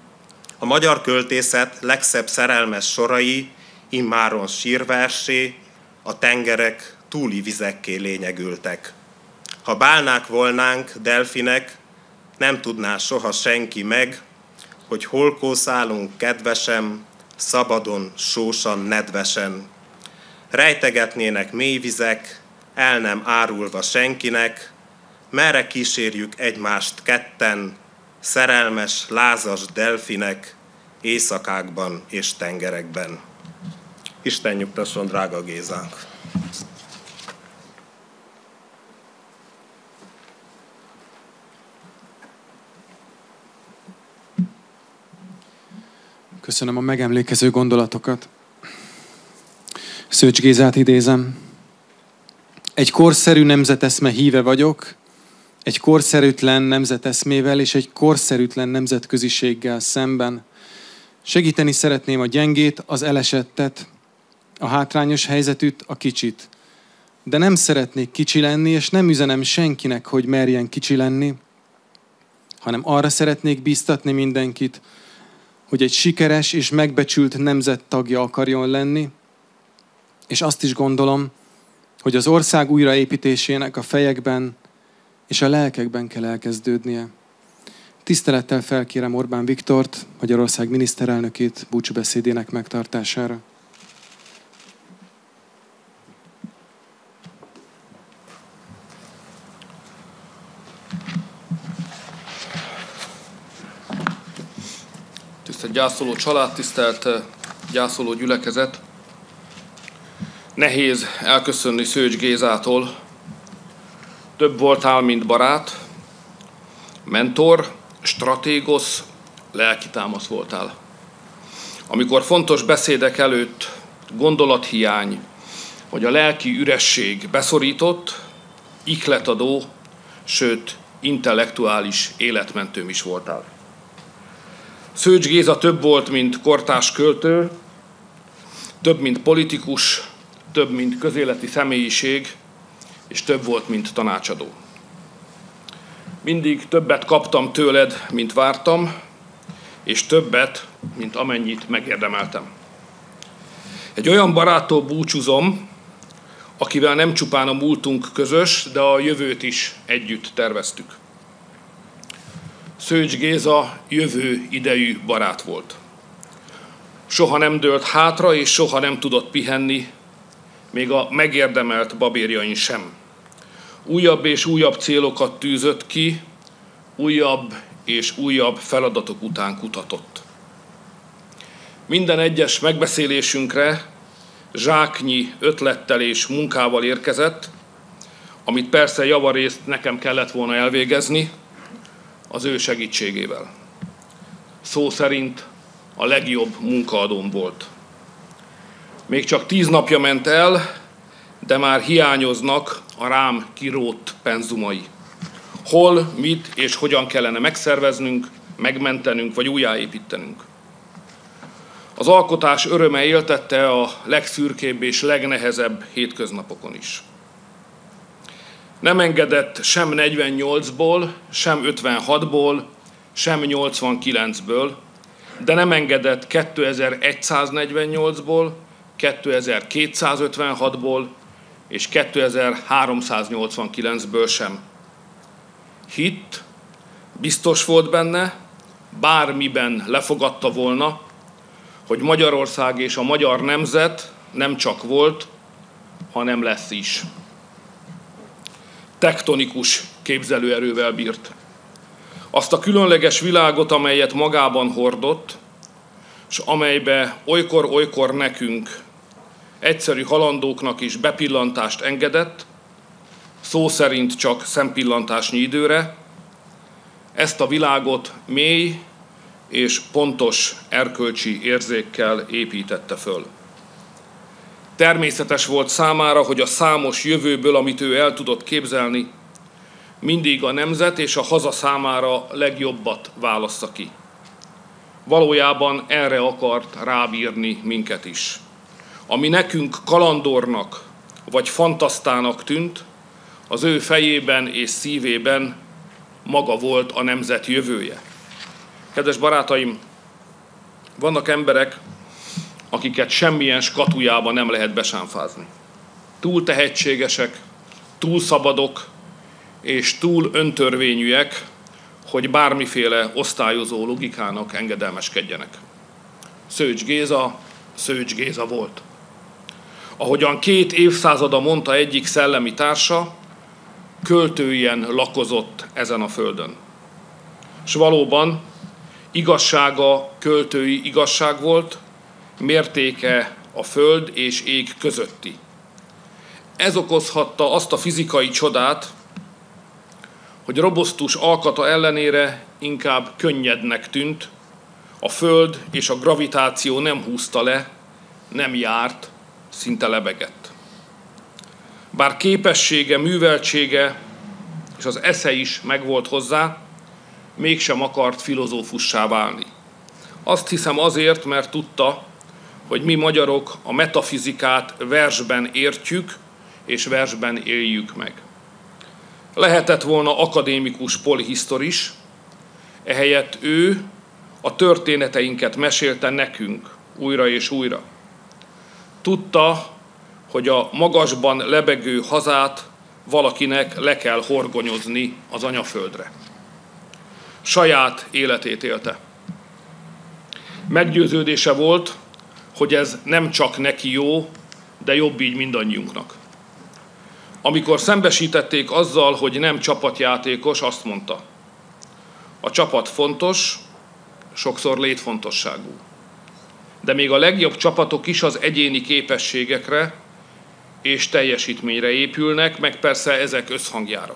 A magyar költészet legszebb szerelmes sorai immáron sírversé, a tengerek túli vizekké lényegültek. Ha bálnák volnánk, delfinek, nem tudná soha senki meg, hogy hol kószálunk kedvesem, szabadon, sósan, nedvesen. Rejtegetnének mély vizek, el nem árulva senkinek, merre kísérjük egymást ketten, szerelmes, lázas delfinek, éjszakákban és tengerekben. Isten nyugtasson, drága Gézánk! Köszönöm a megemlékező gondolatokat. Szőcs Gézát idézem. Egy korszerű nemzeteszme híve vagyok, egy korszerűtlen nemzeteszmével és egy korszerűtlen nemzetköziséggel szemben. Segíteni szeretném a gyengét, az elesettet, a hátrányos helyzetűt, a kicsit. De nem szeretnék kicsi lenni, és nem üzenem senkinek, hogy merjen kicsi lenni, hanem arra szeretnék bíztatni mindenkit, hogy egy sikeres és megbecsült nemzet tagja akarjon lenni, és azt is gondolom, hogy az ország újraépítésének a fejekben és a lelkekben kell elkezdődnie. Tisztelettel felkérem Orbán Viktort, Magyarország miniszterelnökét búcsúbeszédének megtartására. Tisztelt gyászoló család, tisztelt gyászoló gyülekezet! Nehéz elköszönni Szőcs Gézától. Több voltál, mint barát, mentor, stratégosz, lelkitámasz voltál. Amikor fontos beszédek előtt gondolathiány vagy a lelki üresség beszorított, ihletadó, sőt intellektuális életmentőm is voltál. Szőcs Géza több volt, mint kortárs költő, több, mint politikus, több, mint közéleti személyiség, és több volt, mint tanácsadó. Mindig többet kaptam tőled, mint vártam, és többet, mint amennyit megérdemeltem. Egy olyan baráttól búcsúzom, akivel nem csupán a múltunk közös, de a jövőt is együtt terveztük. Szőcs Géza jövő idejű barát volt. Soha nem dőlt hátra, és soha nem tudott pihenni, még a megérdemelt babérjain sem. Újabb és újabb célokat tűzött ki, újabb és újabb feladatok után kutatott. Minden egyes megbeszélésünkre zsáknyi ötlettel és munkával érkezett, amit persze javarészt nekem kellett volna elvégezni, az ő segítségével. Szó szerint a legjobb munkaadóm volt. Még csak tíz napja ment el, de már hiányoznak a rám kirótt penzumai. Hol, mit és hogyan kellene megszerveznünk, megmentenünk vagy újjáépítenünk. Az alkotás öröme éltette a legszürkébb és legnehezebb hétköznapokon is. Nem engedett sem negyvennyolcból, sem ötvenhatból, sem nyolcvankilencből, de nem engedett kétezer-száznegyvennyolcból, kétezer-kétszázötvenhatból és kétezer-háromszáznyolcvankilencből sem. Hitt, biztos volt benne, bármiben lefogadta volna, hogy Magyarország és a magyar nemzet nem csak volt, hanem lesz is. Tektonikus képzelőerővel bírt. Azt a különleges világot, amelyet magában hordott, és amelybe olykor-olykor nekünk, egyszerű halandóknak is bepillantást engedett, szó szerint csak szempillantásnyi időre, ezt a világot mély és pontos erkölcsi érzékkel építette föl. Természetes volt számára, hogy a számos jövőből, amit ő el tudott képzelni, mindig a nemzet és a haza számára legjobbat válassza ki. Valójában erre akart rábírni minket is. Ami nekünk kalandornak vagy fantasztának tűnt, az ő fejében és szívében maga volt a nemzet jövője. Kedves barátaim, vannak emberek, akiket semmilyen skatujában nem lehet besánfázni. Túl tehetségesek, túl szabadok és túl öntörvényűek, hogy bármiféle osztályozó logikának engedelmeskedjenek. Szőcs Géza, Szőcs Géza volt. Ahogyan két évszázada mondta egyik szellemi társa, költőien lakozott ezen a földön. És valóban igazsága költői igazság volt, mértéke a föld és ég közötti. Ez okozhatta azt a fizikai csodát, hogy robosztus alkata ellenére inkább könnyednek tűnt, a föld és a gravitáció nem húzta le, nem járt, szinte lebegett. Bár képessége, műveltsége és az esze is megvolt hozzá, mégsem akart filozófussá válni. Azt hiszem azért, mert tudta, hogy mi magyarok a metafizikát versben értjük, és versben éljük meg. Lehetett volna akadémikus polihisztoris, ehelyett ő a történeteinket mesélte nekünk újra és újra. Tudta, hogy a magasban lebegő hazát valakinek le kell horgonyozni az anyaföldre. Saját életét élte. Meggyőződése volt, hogy ez nem csak neki jó, de jobb így mindannyiunknak. Amikor szembesítették azzal, hogy nem csapatjátékos, azt mondta: a csapat fontos, sokszor létfontosságú. De még a legjobb csapatok is az egyéni képességekre és teljesítményre épülnek, meg persze ezek összhangjára.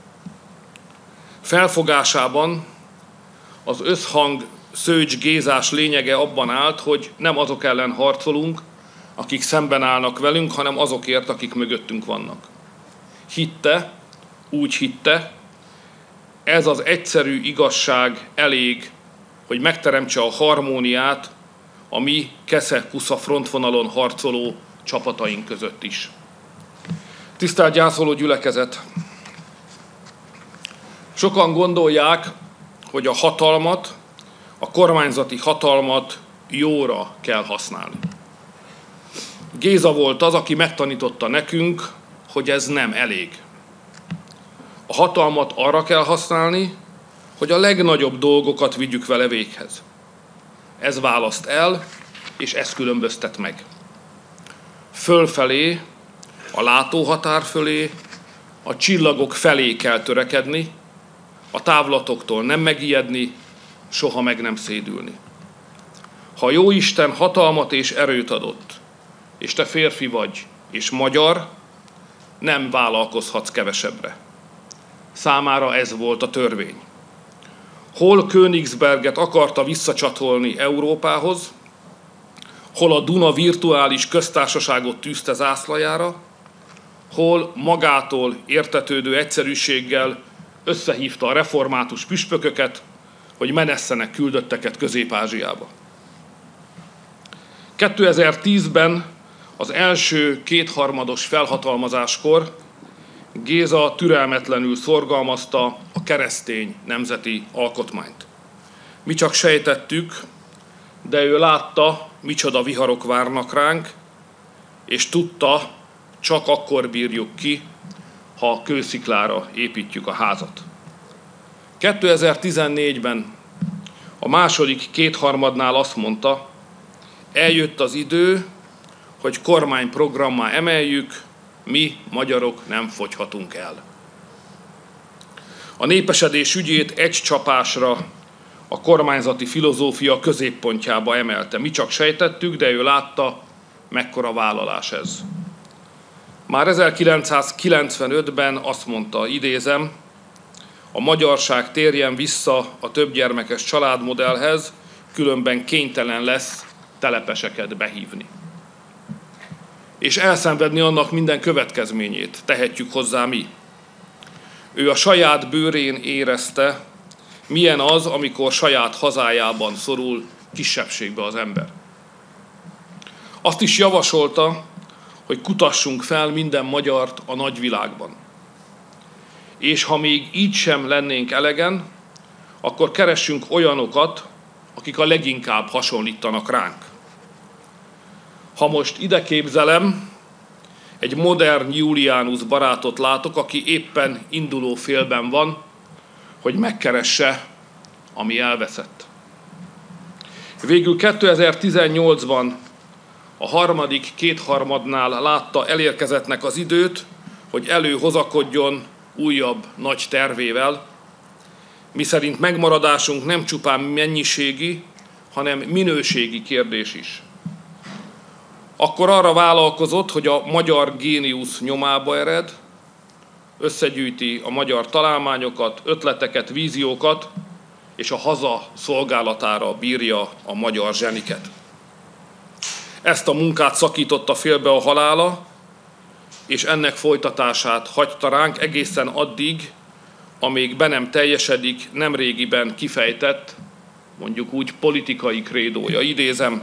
Felfogásában az összhang Szőcs Gézás lényege abban állt, hogy nem azok ellen harcolunk, akik szemben állnak velünk, hanem azokért, akik mögöttünk vannak. Hitte, úgy hitte, ez az egyszerű igazság elég, hogy megteremtse a harmóniát a mi Kesze-Kusza frontvonalon harcoló csapataink között is. Tisztelt gyászoló gyülekezet! Sokan gondolják, hogy a hatalmat, a kormányzati hatalmat jóra kell használni. Géza volt az, aki megtanította nekünk, hogy ez nem elég. A hatalmat arra kell használni, hogy a legnagyobb dolgokat vigyük vele véghez. Ez választ el, és ez különböztet meg. Fölfelé, a látóhatár fölé, a csillagok felé kell törekedni, a távlatoktól nem megijedni, soha meg nem szédülni. Ha Jóisten hatalmat és erőt adott, és te férfi vagy, és magyar, nem vállalkozhatsz kevesebbre. Számára ez volt a törvény. Hol Königsberget akarta visszacsatolni Európához, hol a Duna virtuális köztársaságot tűzte zászlajára, hol magától értetődő egyszerűséggel összehívta a református püspököket, hogy menesszenek küldötteket Közép-Ázsiába. kétezer-tízben az első kétharmados felhatalmazáskor Géza türelmetlenül szorgalmazta a keresztény nemzeti alkotmányt. Mi csak sejtettük, de ő látta, micsoda viharok várnak ránk, és tudta, csak akkor bírjuk ki, ha kősziklára építjük a házat. kétezer-tizennégyben a második kétharmadnál azt mondta, eljött az idő, hogy kormányprogrammá emeljük, mi, magyarok nem fogyhatunk el. A népesedés ügyét egy csapásra a kormányzati filozófia középpontjába emelte. Mi csak sejtettük, de ő látta, mekkora vállalás ez. Már ezerkilencszázkilencvenötben azt mondta, idézem, a magyarság térjen vissza a többgyermekes családmodellhez, különben kénytelen lesz telepeseket behívni. És elszenvedni annak minden következményét tehetjük hozzá mi. Ő a saját bőrén érezte, milyen az, amikor saját hazájában szorul kisebbségbe az ember. Azt is javasolta, hogy kutassunk fel minden magyart a nagyvilágban. És ha még így sem lennénk elegen, akkor keressünk olyanokat, akik a leginkább hasonlítanak ránk. Ha most ide képzelem, egy modern Julianus barátot látok, aki éppen induló félben van, hogy megkeresse, ami elveszett. Végül kétezer-tizennyolcban a harmadik kétharmadnál látta elérkezettnek az időt, hogy előhozakodjon újabb nagy tervével, miszerint megmaradásunk nem csupán mennyiségi, hanem minőségi kérdés is. Akkor arra vállalkozott, hogy a magyar géniusz nyomába ered, összegyűjti a magyar találmányokat, ötleteket, víziókat, és a haza szolgálatára bírja a magyar zseniket. Ezt a munkát szakította félbe a halála, és ennek folytatását hagyta ránk egészen addig, amíg be nem teljesedik nemrégiben kifejtett, mondjuk úgy politikai krédója. Idézem,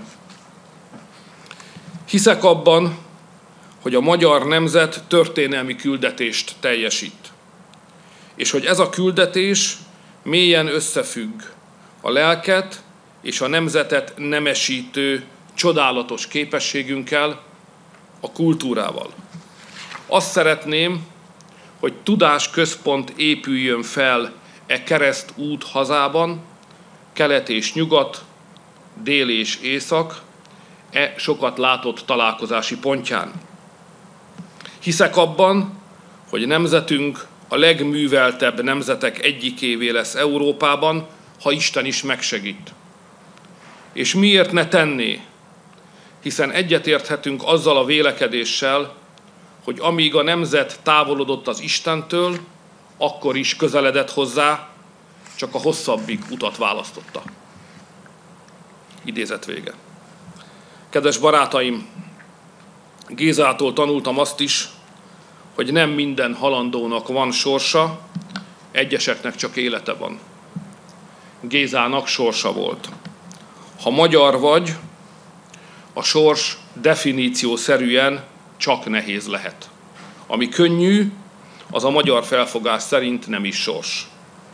hiszek abban, hogy a magyar nemzet történelmi küldetést teljesít, és hogy ez a küldetés mélyen összefügg a lelket és a nemzetet nemesítő csodálatos képességünkkel, a kultúrával. Azt szeretném, hogy tudásközpont épüljön fel e keresztút hazában, kelet és nyugat, dél és észak, e sokat látott találkozási pontján. Hiszek abban, hogy nemzetünk a legműveltebb nemzetek egyikévé lesz Európában, ha Isten is megsegít. És miért ne tenné? Hiszen egyetérthetünk azzal a vélekedéssel, hogy amíg a nemzet távolodott az Istentől, akkor is közeledett hozzá, csak a hosszabbik utat választotta. Idézet vége. Kedves barátaim, Gézától tanultam azt is, hogy nem minden halandónak van sorsa, egyeseknek csak élete van. Gézának sorsa volt. Ha magyar vagy, a sors definíciószerűen csak nehéz lehet. Ami könnyű, az a magyar felfogás szerint nem is sors.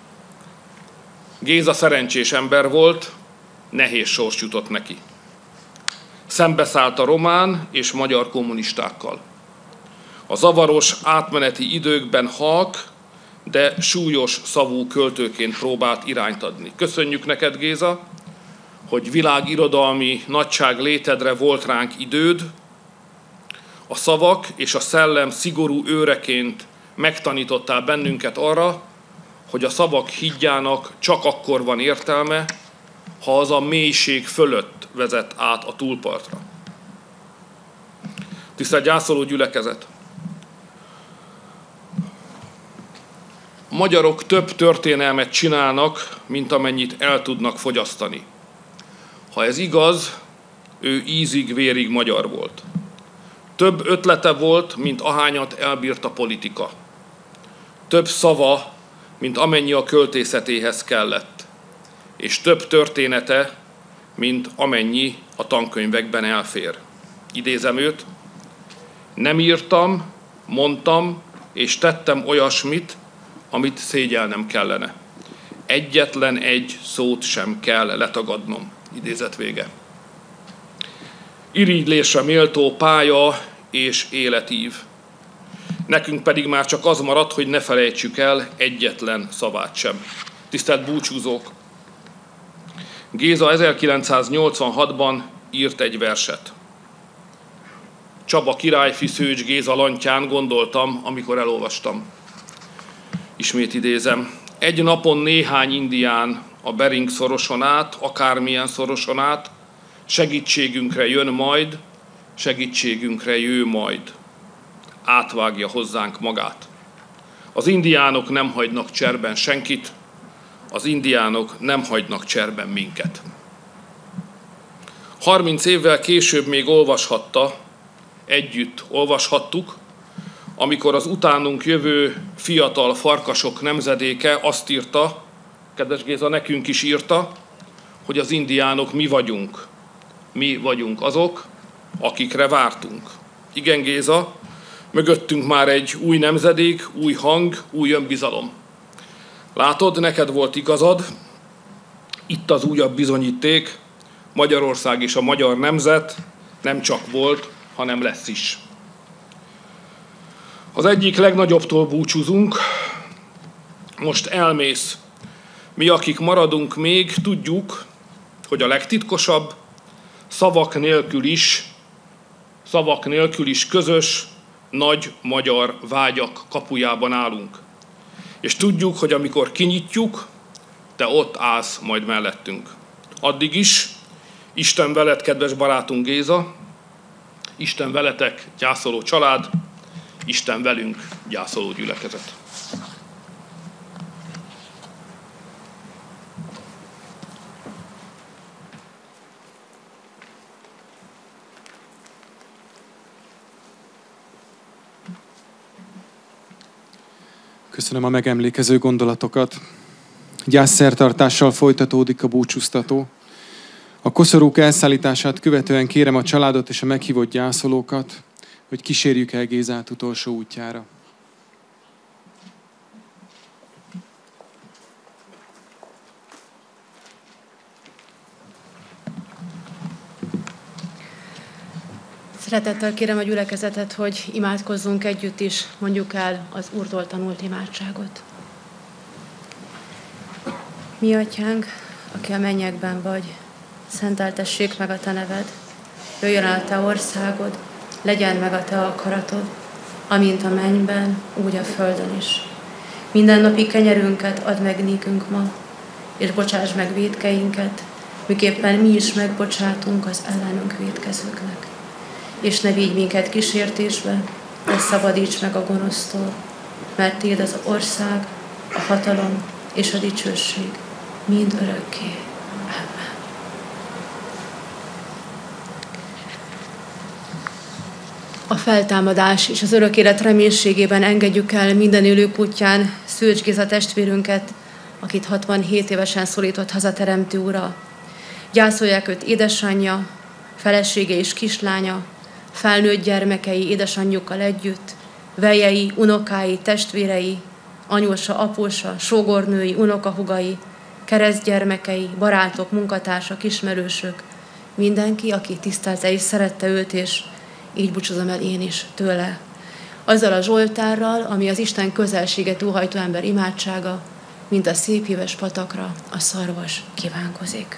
Géza szerencsés ember volt, nehéz sors jutott neki. Szembeszállt a román és magyar kommunistákkal. A zavaros átmeneti időkben halk, de súlyos szavú költőként próbált irányt adni. Köszönjük neked, Géza, hogy világirodalmi nagyság létedre volt ránk időd, a szavak és a szellem szigorú őreként megtanítottál bennünket arra, hogy a szavak hídjának csak akkor van értelme, ha az a mélység fölött vezet át a túlpartra. Tisztelt gyászoló gyülekezet! A magyarok több történelmet csinálnak, mint amennyit el tudnak fogyasztani. Ha ez igaz, ő ízig-vérig magyar volt. Több ötlete volt, mint ahányat elbírt a politika. Több szava, mint amennyi a költészetéhez kellett. És több története, mint amennyi a tankönyvekben elfér. Idézem őt: nem írtam, mondtam és tettem olyasmit, amit szégyelnem kellene. Egyetlen egy szót sem kell letagadnom. Idézet vége. Irigylésre méltó pálya és életív. Nekünk pedig már csak az maradt, hogy ne felejtsük el egyetlen szavát sem. Tisztelt búcsúzók! Géza ezerkilencszáznyolcvanhatban írt egy verset. Csaba királyfi Szőcs Géza lantyán gondoltam, amikor elolvastam. Ismét idézem. Egy napon néhány indián a Bering szoroson át, akármilyen szoroson át, segítségünkre jön majd, segítségünkre jő majd. Átvágja hozzánk magát. Az indiánok nem hagynak cserben senkit, az indiánok nem hagynak cserben minket. Harminc évvel később még olvashatta, együtt olvashattuk, amikor az utánunk jövő fiatal farkasok nemzedéke azt írta, kedves Géza, nekünk is írta, hogy az indiánok mi vagyunk. Mi vagyunk azok, akikre vártunk. Igen, Géza, mögöttünk már egy új nemzedék, új hang, új önbizalom. Látod, neked volt igazad, itt az újabb bizonyíték, Magyarország és a magyar nemzet nem csak volt, hanem lesz is. Az egyik legnagyobbtól búcsúzunk, most elmész. Mi, akik maradunk még, tudjuk, hogy a legtitkosabb, szavak nélkül is, szavak nélkül is közös, nagy magyar vágyak kapujában állunk. És tudjuk, hogy amikor kinyitjuk, te ott állsz majd mellettünk. Addig is, Isten veled, kedves barátunk Géza, Isten veletek, gyászoló család, Isten velünk, gyászoló gyülekezet. Köszönöm a megemlékező gondolatokat. Gyászszertartással folytatódik a búcsúztató. A koszorúk elszállítását követően kérem a családot és a meghívott gyászolókat, hogy kísérjük el Gézát utolsó útjára. Szeretettel kérem a gyülekezetet, hogy imádkozzunk együtt is, mondjuk el az Úrtól tanult imádságot. Mi atyánk, aki a mennyekben vagy, szenteltessék meg a te neved, jöjjön el a te országod, legyen meg a te akaratod, amint a mennyben, úgy a földön is. Mindennapi kenyerünket add meg nékünk ma, és bocsáss meg vétkeinket, miképpen mi is megbocsátunk az ellenünk vétkezőknek. És ne vigy minket kísértésbe, de szabadíts meg a gonosztól, mert tiéd az ország, a hatalom és a dicsőség mind örökké. Amen. A feltámadás és az örök élet reménységében engedjük el minden élők útján Szőcs Géza testvérünket, akit hatvanhét évesen szólított hazateremtő ura. Gyászolják őt édesanyja, felesége és kislánya, felnőtt gyermekei édesanyjukkal együtt, vejei, unokái, testvérei, anyósa, apósa, sógornői, unokahugai, keresztgyermekei, barátok, munkatársak, ismerősök, mindenki, aki tisztelte és szerette őt, és így búcsúzom el én is tőle. Azzal a zsoltárral, ami az Isten közelséget óhajtó ember imádsága, mint a szép híves patakra a szarvas kívánkozik.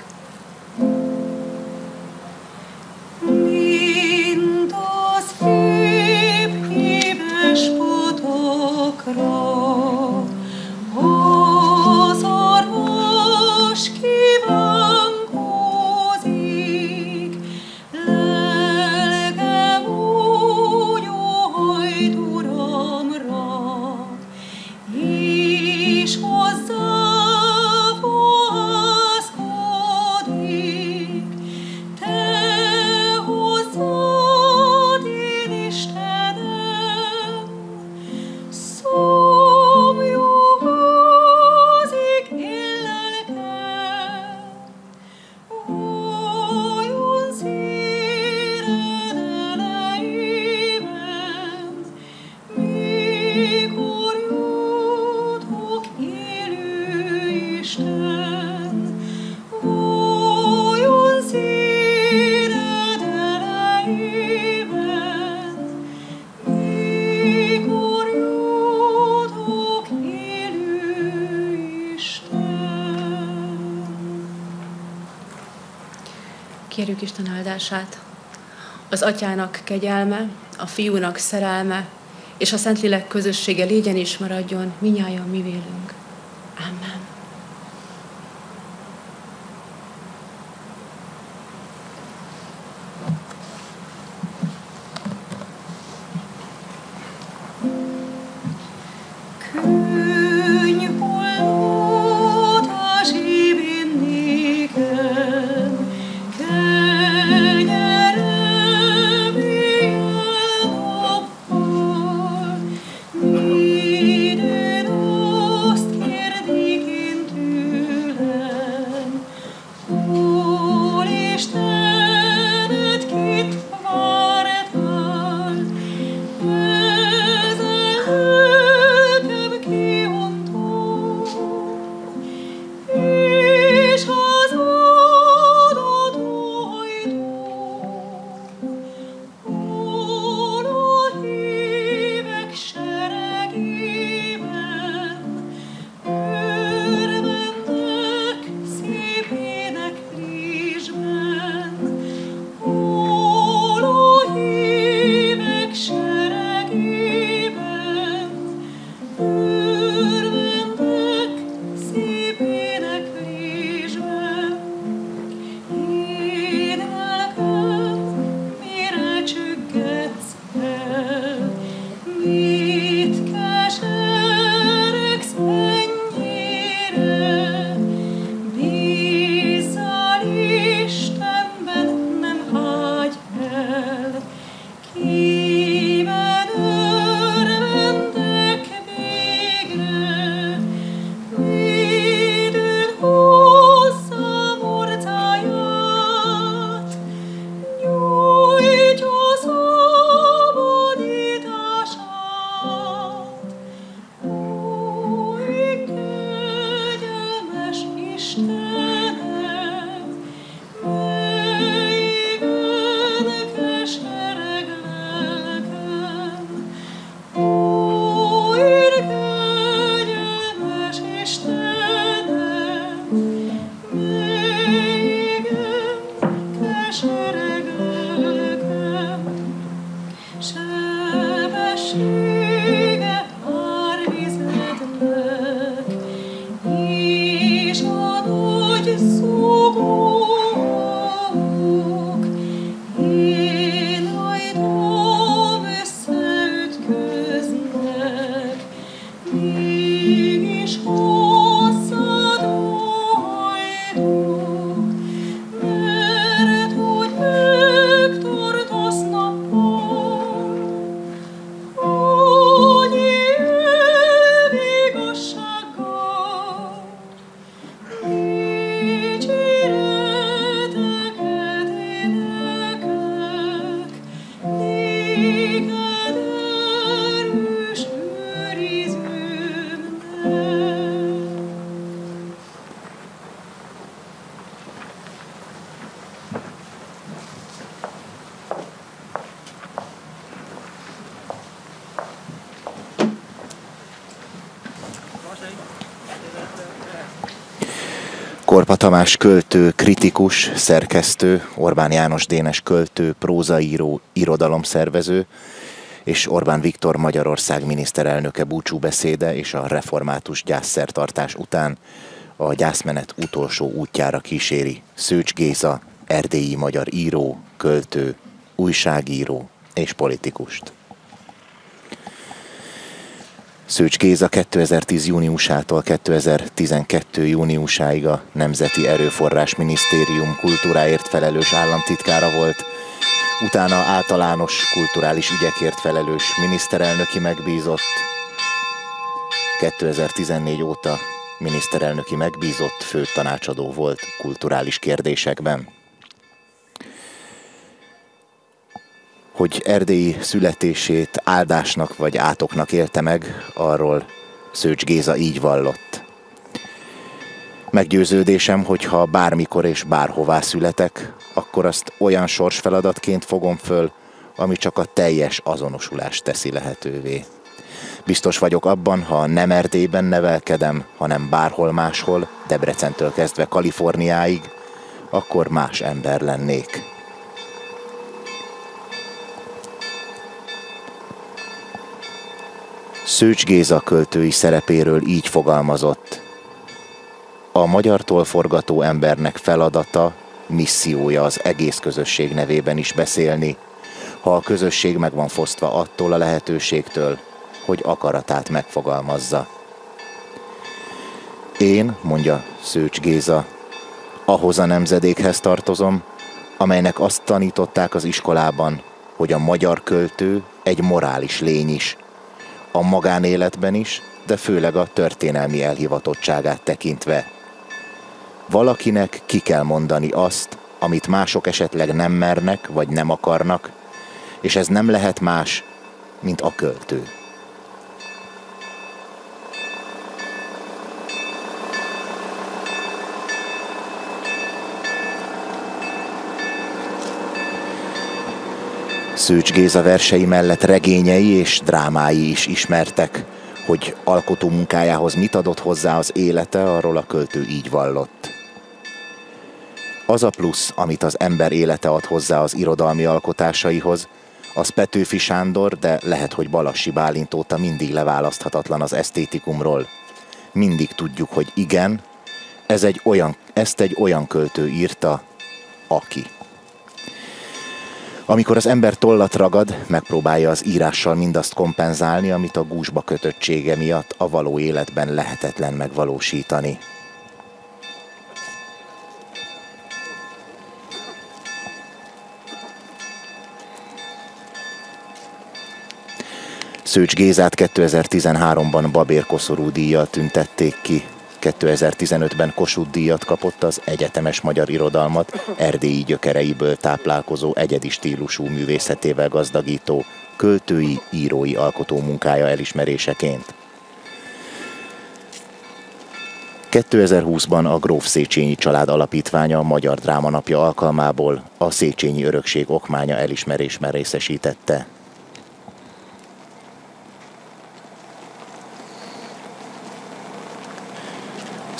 Mint a szép híves patakra a szarvas kívánkozik, lelkem úgy óhajt Uramra, és hozzá fohászkodik. Te hozzád, én Istenem, szomjúzik én lelkem, vajon széred elejében, mikor jutok élő Isten, vajon széred elejében, mikor jutok élő Isten. Kérjük Isten áldását. Az Atyának kegyelme, a Fiúnak szerelme, és a Szentlélek közössége légyen és maradjon minnyájan mi vélünk. Amen. Könyholódás én nékem, kenyerem éjjel-nappal, minden azt kérdik én sebességet árvizednek, és a nagy szugók én hajdom összeütköznek, mégis hozzád hajdok, mert hogy megtartasz nappal, hogy él igazsággal, dicséreteket énekelek, néked erős őrizőmnek. Korpa Tamás költő, kritikus, szerkesztő, Orbán János Dénes költő, prózaíró, irodalomszervező, és Orbán Viktor Magyarország miniszterelnöke búcsúbeszéde és a református gyászszertartás után a gyászmenet utolsó útjára kíséri Szőcs Géza, erdélyi magyar író, költő, újságíró és politikust. Szőcs Géza kétezer-tíz júniusától kétezer-tizenkettő júniusáig a Nemzeti Erőforrás Minisztérium kultúráért felelős államtitkára volt, utána általános kulturális ügyekért felelős miniszterelnöki megbízott, kétezer-tizennégy óta miniszterelnöki megbízott főtanácsadó volt kulturális kérdésekben. Hogy erdélyi születését áldásnak vagy átoknak élte meg, arról Szőcs Géza így vallott. Meggyőződésem, hogy ha bármikor és bárhová születek, akkor azt olyan sorsfeladatként fogom föl, ami csak a teljes azonosulást teszi lehetővé. Biztos vagyok abban, ha nem Erdélyben nevelkedem, hanem bárhol máshol, Debrecentől kezdve Kaliforniáig, akkor más ember lennék. Szőcs Géza költői szerepéről így fogalmazott: a magyartól forgató embernek feladata, missziója az egész közösség nevében is beszélni, ha a közösség meg van fosztva attól a lehetőségtől, hogy akaratát megfogalmazza. Én, mondja Szőcs Géza, ahhoz a nemzedékhez tartozom, amelynek azt tanították az iskolában, hogy a magyar költő egy morális lény is, a magánéletben is, de főleg a történelmi elhivatottságát tekintve. Valakinek ki kell mondani azt, amit mások esetleg nem mernek, vagy nem akarnak, és ez nem lehet más, mint a költő. Szőcs Géza versei mellett regényei és drámái is ismertek. Hogy alkotó munkájához mit adott hozzá az élete, arról a költő így vallott. Az a plusz, amit az ember élete ad hozzá az irodalmi alkotásaihoz, az Petőfi Sándor, de lehet, hogy Balassi Bálint óta mindig leválaszthatatlan az esztétikumról. Mindig tudjuk, hogy igen, ez egy olyan, ezt egy olyan költő írta, aki. Amikor az ember tollat ragad, megpróbálja az írással mindazt kompenzálni, amit a gúzsba kötöttsége miatt a való életben lehetetlen megvalósítani. Szőcs Gézát kétezer-tizenháromban Babér Koszorú díjjal tüntették ki. kétezer-tizenötben Kossuth díjat kapott az egyetemes magyar irodalmat erdélyi gyökereiből táplálkozó egyedi stílusú művészetével gazdagító költői, írói alkotó munkája elismeréseként. kétezer-húszban a Gróf Széchenyi Család Alapítványa a Magyar Dráma Napja alkalmából a Széchenyi Örökség okmánya elismerésben részesítette.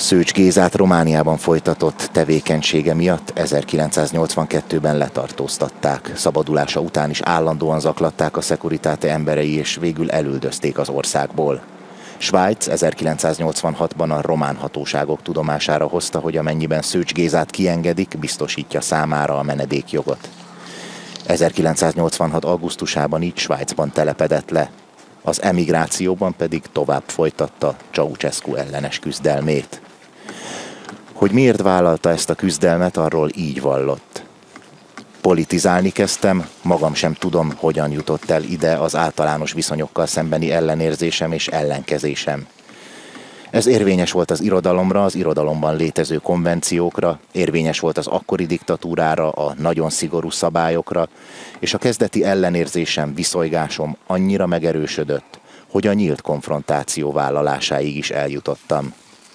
Szőcs Gézát Romániában folytatott tevékenysége miatt ezerkilencszáznyolcvankettőben letartóztatták. Szabadulása után is állandóan zaklatták a Securitate emberei, és végül elüldözték az országból. Svájc ezerkilencszáznyolcvanhatban a román hatóságok tudomására hozta, hogy amennyiben Szőcs Gézát kiengedik, biztosítja számára a menedékjogot. ezerkilencszáznyolcvanhat augusztusában így Svájcban telepedett le, az emigrációban pedig tovább folytatta Ceausescu ellenes küzdelmét. Hogy miért vállalta ezt a küzdelmet, arról így vallott. Politizálni kezdtem, magam sem tudom, hogyan jutott el ide az általános viszonyokkal szembeni ellenérzésem és ellenkezésem. Ez érvényes volt az irodalomra, az irodalomban létező konvenciókra, érvényes volt az akkori diktatúrára, a nagyon szigorú szabályokra, és a kezdeti ellenérzésem, viszonygásom annyira megerősödött, hogy a nyílt konfrontáció vállalásáig is eljutottam.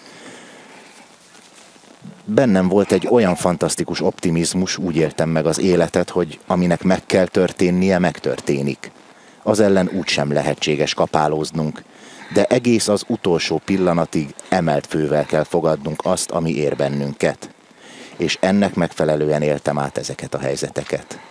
Bennem volt egy olyan fantasztikus optimizmus, úgy éltem meg az életet, hogy aminek meg kell történnie, megtörténik. Az ellen úgysem lehetséges kapálóznunk, de egész az utolsó pillanatig emelt fővel kell fogadnunk azt, ami ér bennünket. És ennek megfelelően éltem át ezeket a helyzeteket.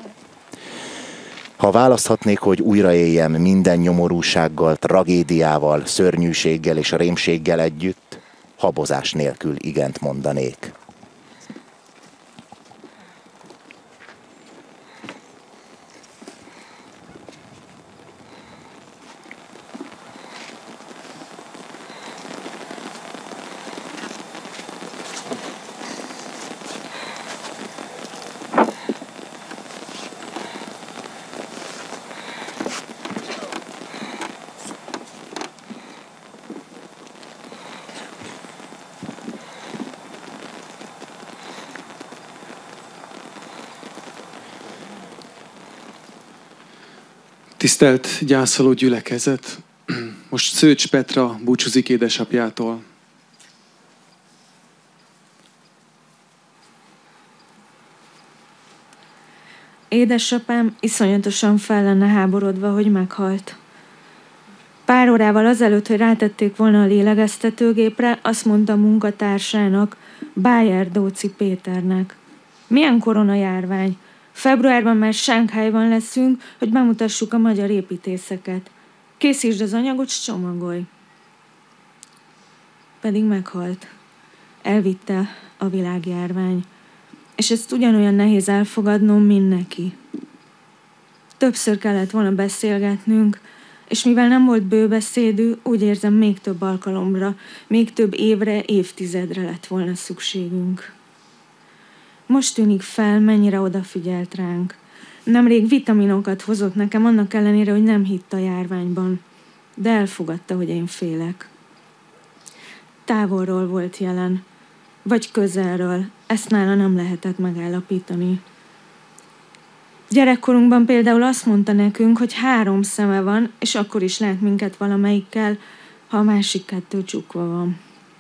Ha választhatnék, hogy újra éljem minden nyomorúsággal, tragédiával, szörnyűséggel és rémséggel együtt, habozás nélkül igent mondanék. Tisztelt gyászoló gyülekezet! Most Szőcs Petra búcsúzik édesapjától. Édesapám iszonyatosan fel lenne háborodva, hogy meghalt. Pár órával azelőtt, hogy rátették volna a lélegeztetőgépre, azt mondta a munkatársának, Bájer Dóci Péternek: milyen koronajárvány? Februárban már Sánkhájban leszünk, hogy bemutassuk a magyar építészeket. Készítsd az anyagot, s csomagolj. Pedig meghalt. Elvitte a világjárvány. És ezt ugyanolyan nehéz elfogadnom, mint neki. Többször kellett volna beszélgetnünk, és mivel nem volt bőbeszédű, úgy érzem, még több alkalomra, még több évre, évtizedre lett volna szükségünk. Most tűnik fel, mennyire odafigyelt ránk. Nemrég vitaminokat hozott nekem, annak ellenére, hogy nem hitt a járványban. De elfogadta, hogy én félek. Távolról volt jelen. Vagy közelről. Ezt nála nem lehetett megállapítani. Gyerekkorunkban például azt mondta nekünk, hogy három szeme van, és akkor is lát minket valamelyikkel, ha a másik kettő csukva van.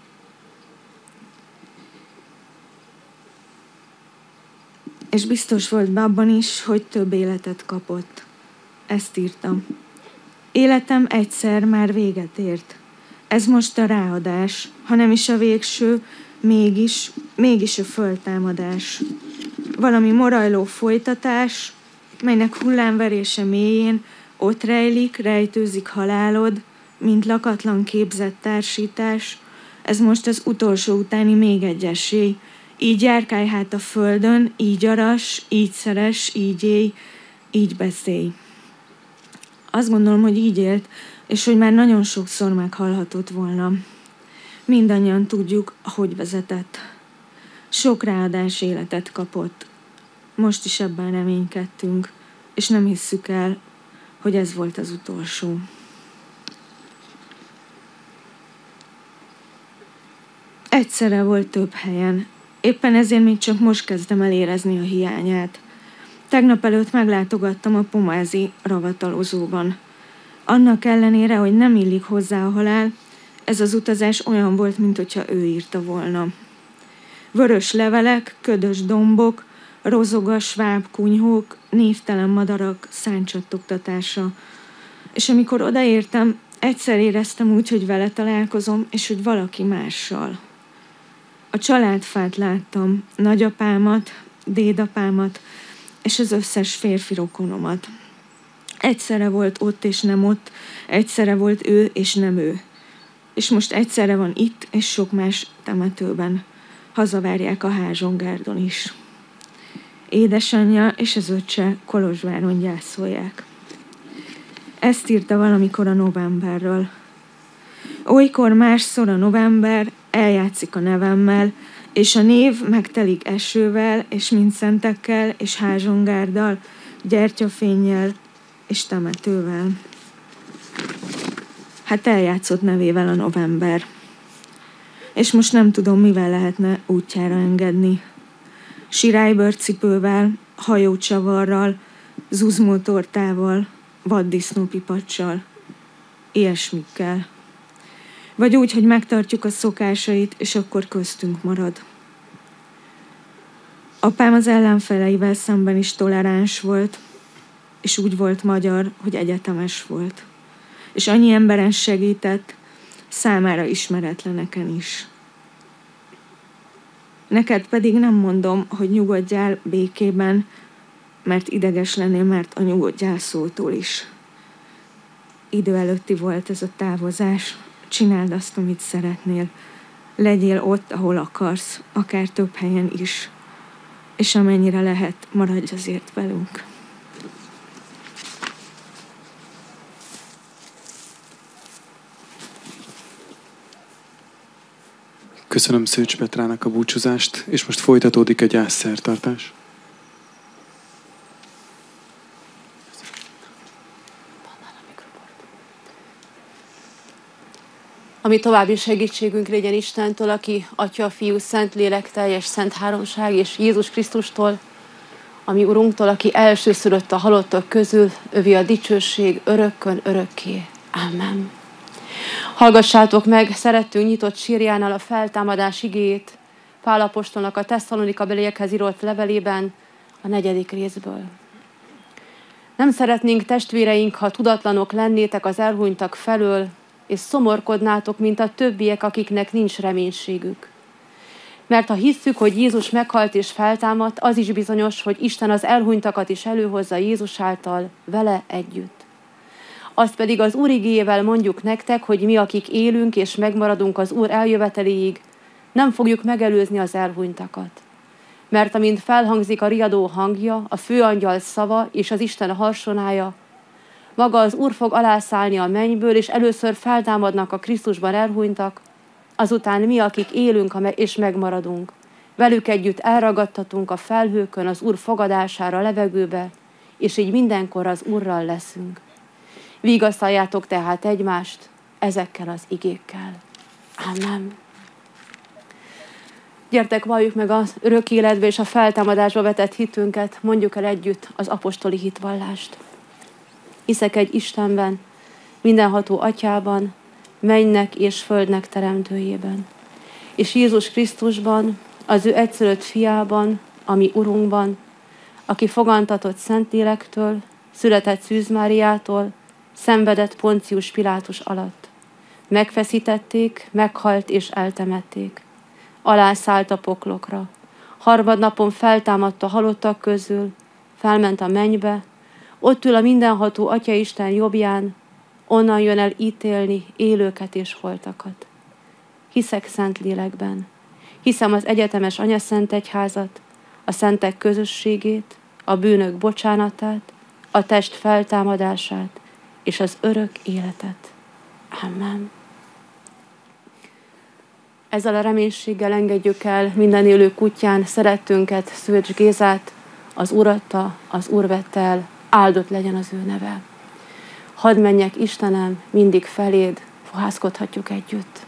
És biztos volt be abban is, hogy több életet kapott. Ezt írtam. Életem egyszer már véget ért. Ez most a ráadás, ha nem is a végső, mégis, mégis a föltámadás. Valami morajló folytatás, melynek hullámverése mélyén ott rejlik, rejtőzik halálod, mint lakatlan képzett társítás. Ez most az utolsó utáni még egy esély. Így járkálj hát a földön, így aras, így szeres, így élj, így beszélj. Azt gondolom, hogy így élt, és hogy már nagyon sokszor meghalhatott volna. Mindannyian tudjuk, hogy vezetett. Sok ráadás életet kapott. Most is ebben reménykedtünk, és nem hisszük el, hogy ez volt az utolsó. Egyszerre volt több helyen. Éppen ezért még csak most kezdem el érezni a hiányát. Tegnap előtt meglátogattam a pomázi ravatalozóban. Annak ellenére, hogy nem illik hozzá a halál, ez az utazás olyan volt, mintha ő írta volna. Vörös levelek, ködös dombok, rozogas svábkunyhók, névtelen madarak száncsattogtatása. És amikor odaértem, egyszer éreztem úgy, hogy vele találkozom, és hogy valaki mással. A családfát láttam, nagyapámat, dédapámat, és az összes férfi rokonomat. Egyszerre volt ott és nem ott, egyszerre volt ő és nem ő. És most egyszerre van itt és sok más temetőben. Hazavárják a Házsongárdon is. Édesanyja és az öccse Kolozsváron gyászolják. Ezt írta valamikor a novemberről. Olykor másszor a november eljátszik a nevemmel, és a név megtelik esővel, és mindszentekkel, és házsongárddal, gyertyafénnyel, és temetővel. Hát eljátszott nevével a november. És most nem tudom, mivel lehetne útjára engedni. Sirálybőrcipővel, hajócsavarral, zuzmótortával, vaddisznópipacsal. Ilyesmikkel. Vagy úgy, hogy megtartjuk a szokásait, és akkor köztünk marad. Apám az ellenfeleivel szemben is toleráns volt, és úgy volt magyar, hogy egyetemes volt. És annyi emberen segített, számára ismeretleneken is. Neked pedig nem mondom, hogy nyugodjál békében, mert ideges lennél, mert a nyugodjál szótól is. Idő előtti volt ez a távozás, csináld azt, amit szeretnél. Legyél ott, ahol akarsz, akár több helyen is. És amennyire lehet, maradj azért velünk. Köszönöm Szőcs Petrának a búcsúzást, és most folytatódik a gyászszertartás. Ami további segítségünk legyen Istentől, aki Atya, Fiú, Szent Lélek, teljes szent háromság, és Jézus Krisztustól, ami Urunktól, aki elsőszülött a halottak közül, övé a dicsőség örökkön örökké. Amen. Hallgassátok meg, szerettünk nyitott sírjánál a feltámadás igéjét, Pál apostolnak a Tesszalonika beliekhez írott levelében, a negyedik részből. Nem szeretnénk, testvéreink, ha tudatlanok lennétek az elhunytak felől, és szomorkodnátok, mint a többiek, akiknek nincs reménységük. Mert ha hisszük, hogy Jézus meghalt és feltámadt, az is bizonyos, hogy Isten az elhunytakat is előhozza Jézus által, vele együtt. Azt pedig az Úr igéjével mondjuk nektek, hogy mi, akik élünk és megmaradunk az Úr eljöveteléig, nem fogjuk megelőzni az elhunytakat. Mert amint felhangzik a riadó hangja, a főangyal szava és az Isten harsonája, maga az Úr fog alászállni a mennyből, és először feltámadnak a Krisztusban elhunytak, azután mi, akik élünk és megmaradunk, velük együtt elragadtatunk a felhőkön az Úr fogadására a levegőbe, és így mindenkor az Úrral leszünk. Vigasztaljátok tehát egymást ezekkel az igékkel. Amen. Gyertek, valljuk meg az örök életbe és a feltámadásba vetett hitünket, mondjuk el együtt az apostoli hitvallást. Hiszek egy Istenben, mindenható Atyában, mennynek és földnek teremtőjében, és Jézus Krisztusban, az ő egyszülött fiában, ami Urunkban, aki fogantatott Szentlélektől, született Szűz Máriától, szenvedett Poncius Pilátus alatt. Megfeszítették, meghalt és eltemették. Alászállt a poklokra. Harmadnapon feltámadt a halottak közül, felment a mennybe, ott ül a mindenható Atya Isten jobbján, onnan jön el ítélni élőket és holtakat. Hiszek Szentlélekben. Hiszem az egyetemes Anyaszent Egyházat, a szentek közösségét, a bűnök bocsánatát, a test feltámadását és az örök életet. Amen. Ezzel a reménységgel engedjük el minden élő kutyán szerettünket, Szőcs Gézát, az Úr adta, az Úr vette el, áldott legyen az ő neve. Hadd menjek, Istenem, mindig feléd, fohászkodhatjuk együtt.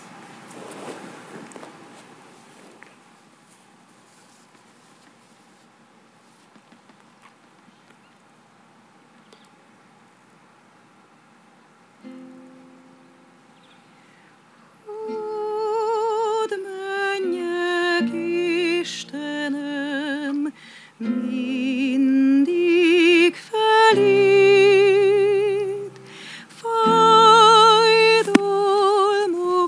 Mindig feléd, fájdalmam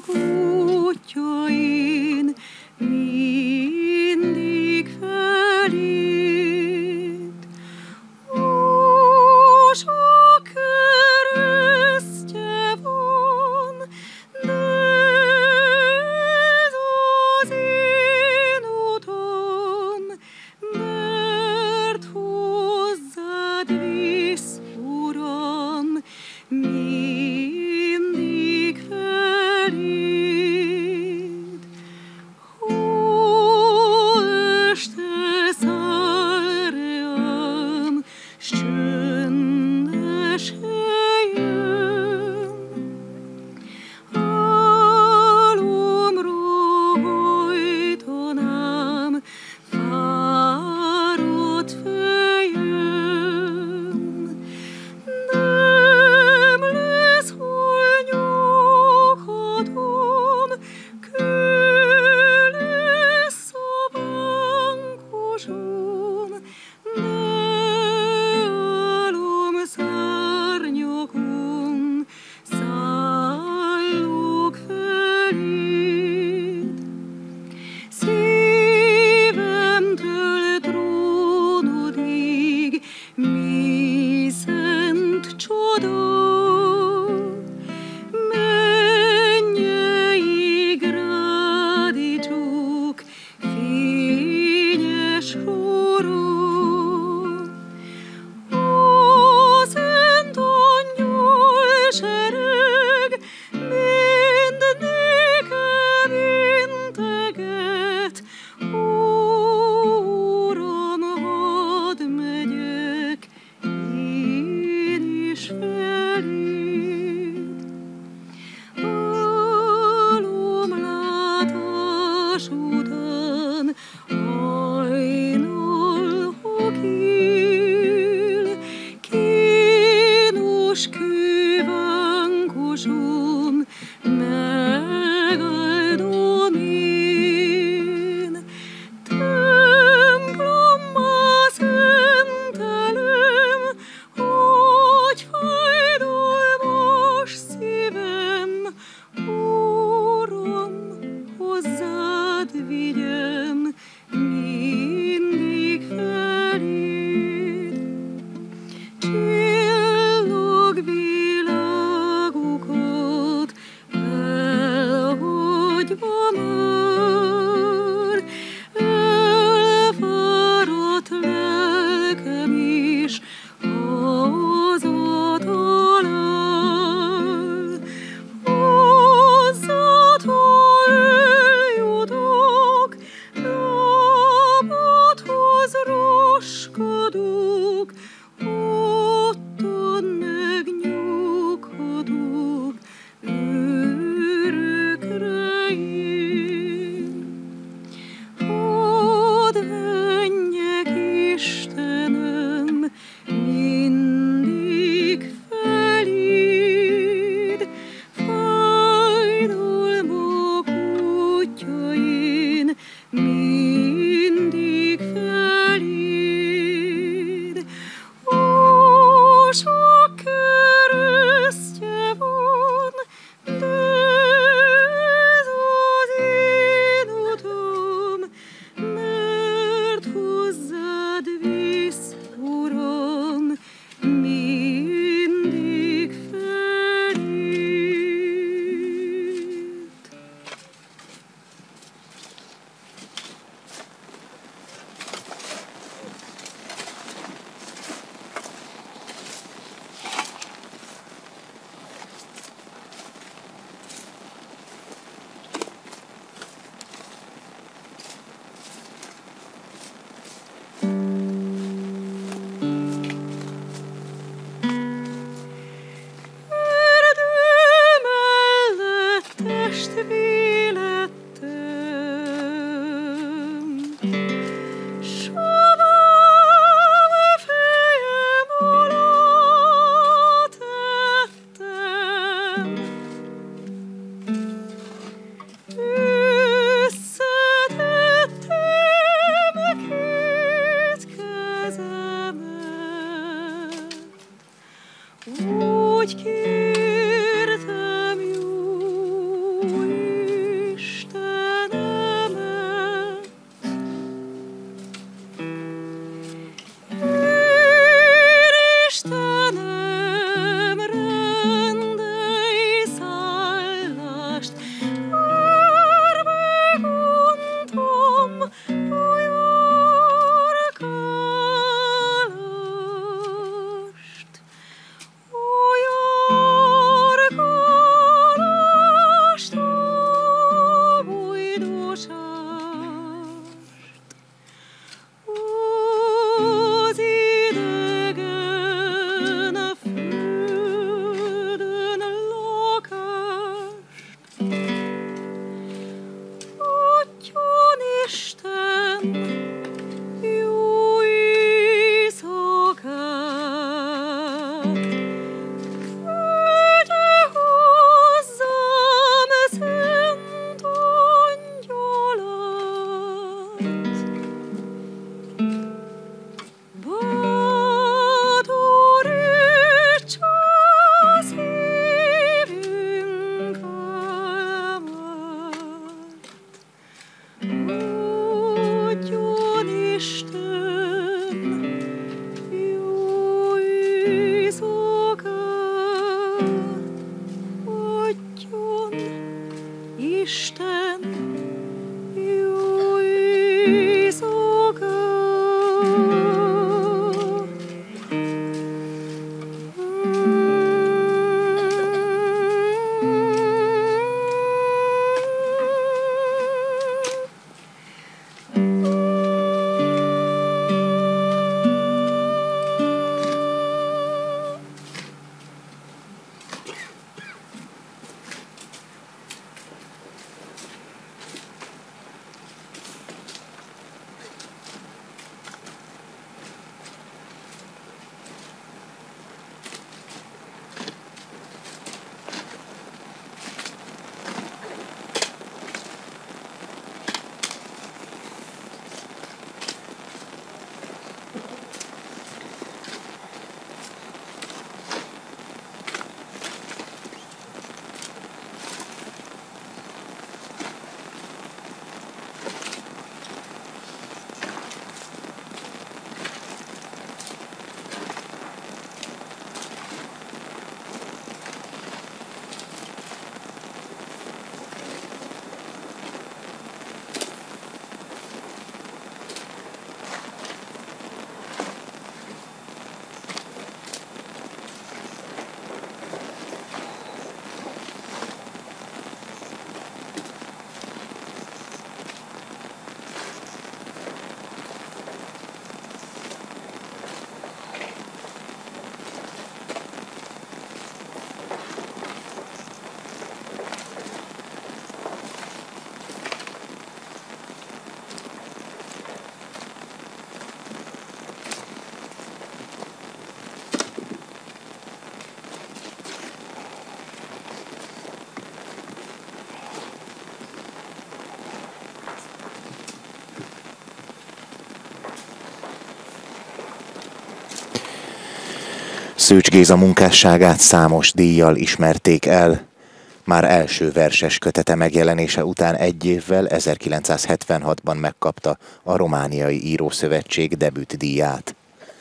Szőcs Géza munkásságát számos díjjal ismerték el. Már első verses kötete megjelenése után egy évvel, ezerkilencszázhetvenhatban megkapta a Romániai Írószövetség debütdíját.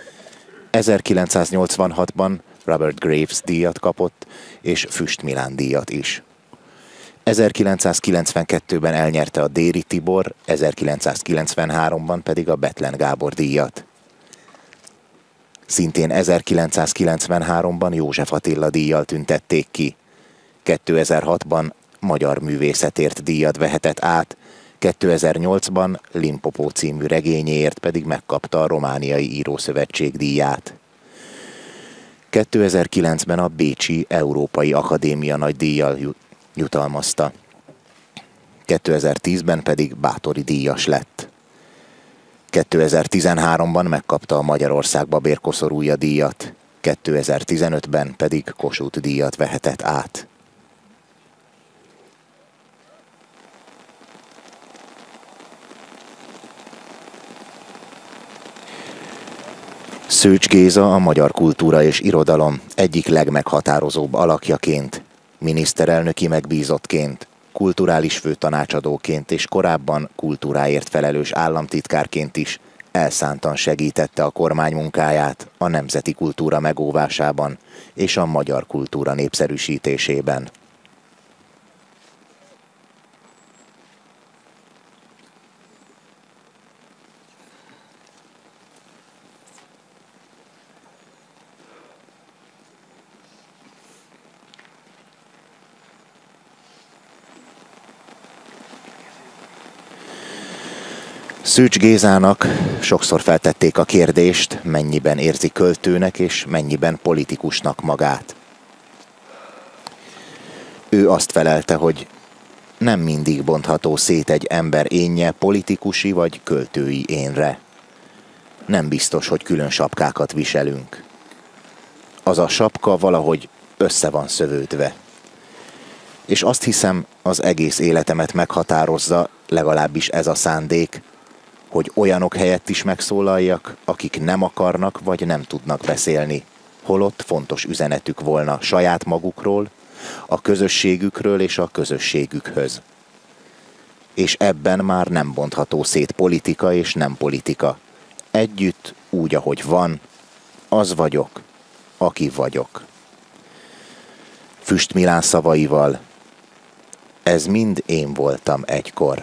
ezerkilencszáznyolcvanhatban Robert Graves díjat kapott, és Füst Milán díjat is. ezerkilencszázkilencvenkettőben elnyerte a Déri Tibor, ezerkilencszázkilencvenháromban pedig a Bethlen Gábor díjat. Szintén ezerkilencszázkilencvenháromban József Attila díjjal tüntették ki. kétezer-hatban Magyar Művészetért díjat vehetett át, kétezer-nyolcban Limpopo című regényéért pedig megkapta a Romániai Írószövetség díját. kétezer-kilencben a Bécsi Európai Akadémia nagy díjjal jutalmazta. kétezer-tízben pedig Báthori díjas lett. kétezer-tizenháromban megkapta a Magyarország Babérkoszorúja díjat, kétezer-tizenötben pedig Kossuth díjat vehetett át. Szőcs Géza a magyar kultúra és irodalom egyik legmeghatározóbb alakjaként, miniszterelnöki megbízottként, kulturális főtanácsadóként és korábban kultúráért felelős államtitkárként is elszántan segítette a kormány munkáját a nemzeti kultúra megóvásában és a magyar kultúra népszerűsítésében. Szőcs Gézának sokszor feltették a kérdést, mennyiben érzi költőnek és mennyiben politikusnak magát. Ő azt felelte, hogy nem mindig bontható szét egy ember énje politikusi vagy költői énre. Nem biztos, hogy külön sapkákat viselünk. Az a sapka valahogy össze van szövődve. És azt hiszem, az egész életemet meghatározza, legalábbis ez a szándék, hogy olyanok helyett is megszólaljak, akik nem akarnak vagy nem tudnak beszélni, holott fontos üzenetük volna saját magukról, a közösségükről és a közösségükhöz. És ebben már nem bontható szét politika és nem politika. Együtt, úgy, ahogy van, az vagyok, aki vagyok. Füst Milán szavaival, ez mind én voltam egykor.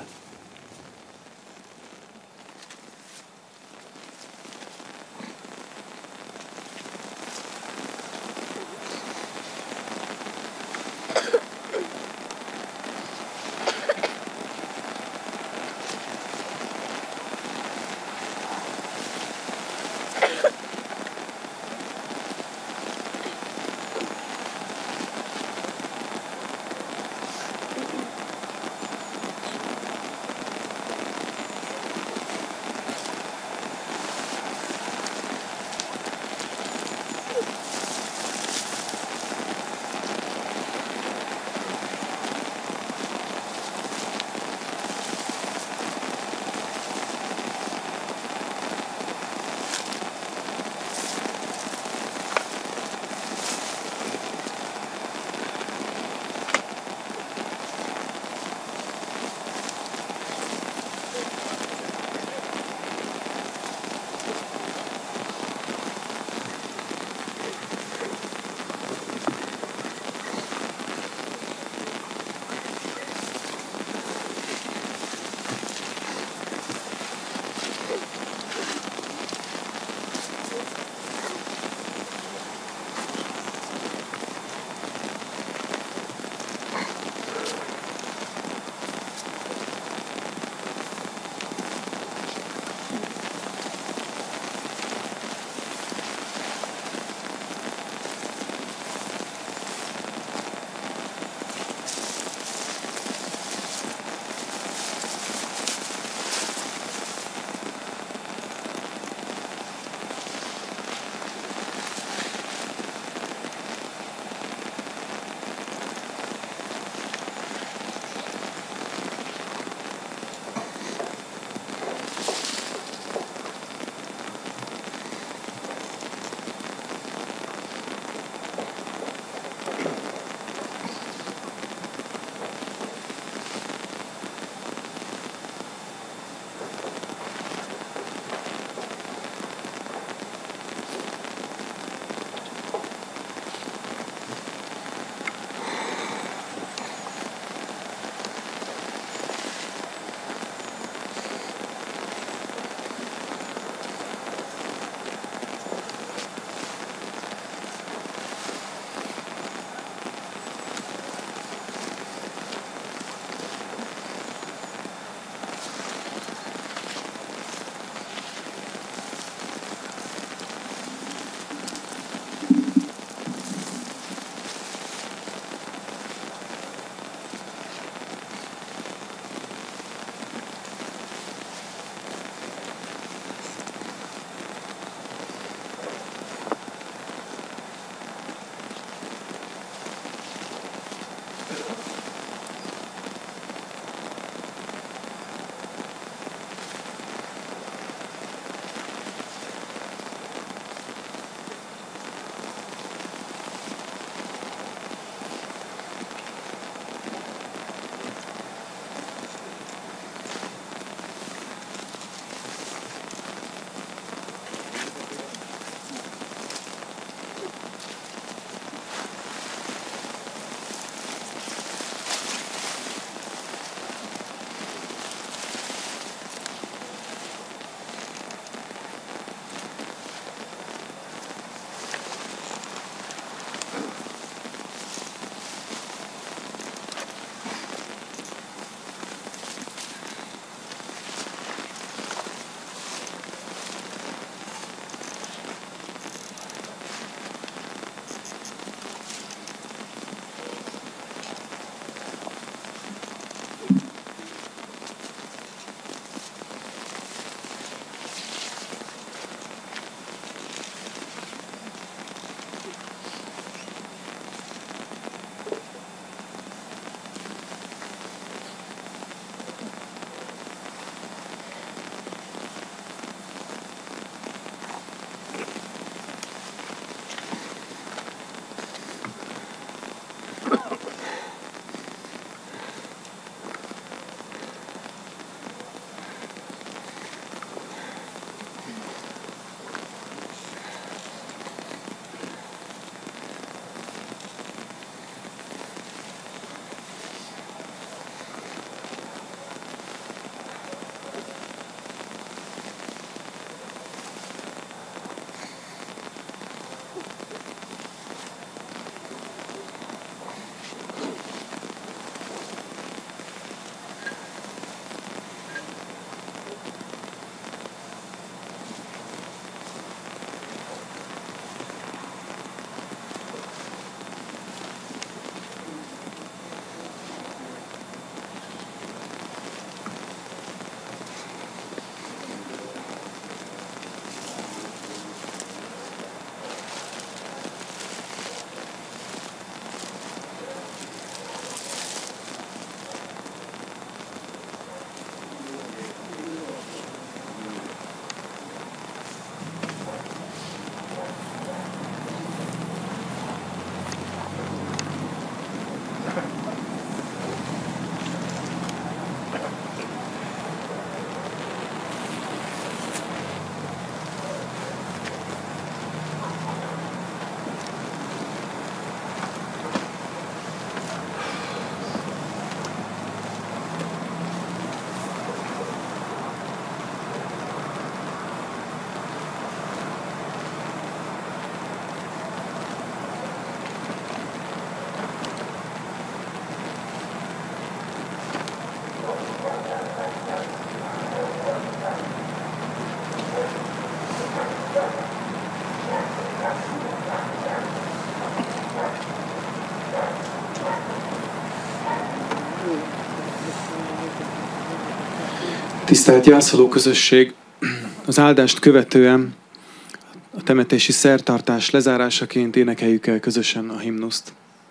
Tisztelt gyászoló közösség! Az áldást követően a temetési szertartás lezárásaként énekeljük el közösen a himnuszt.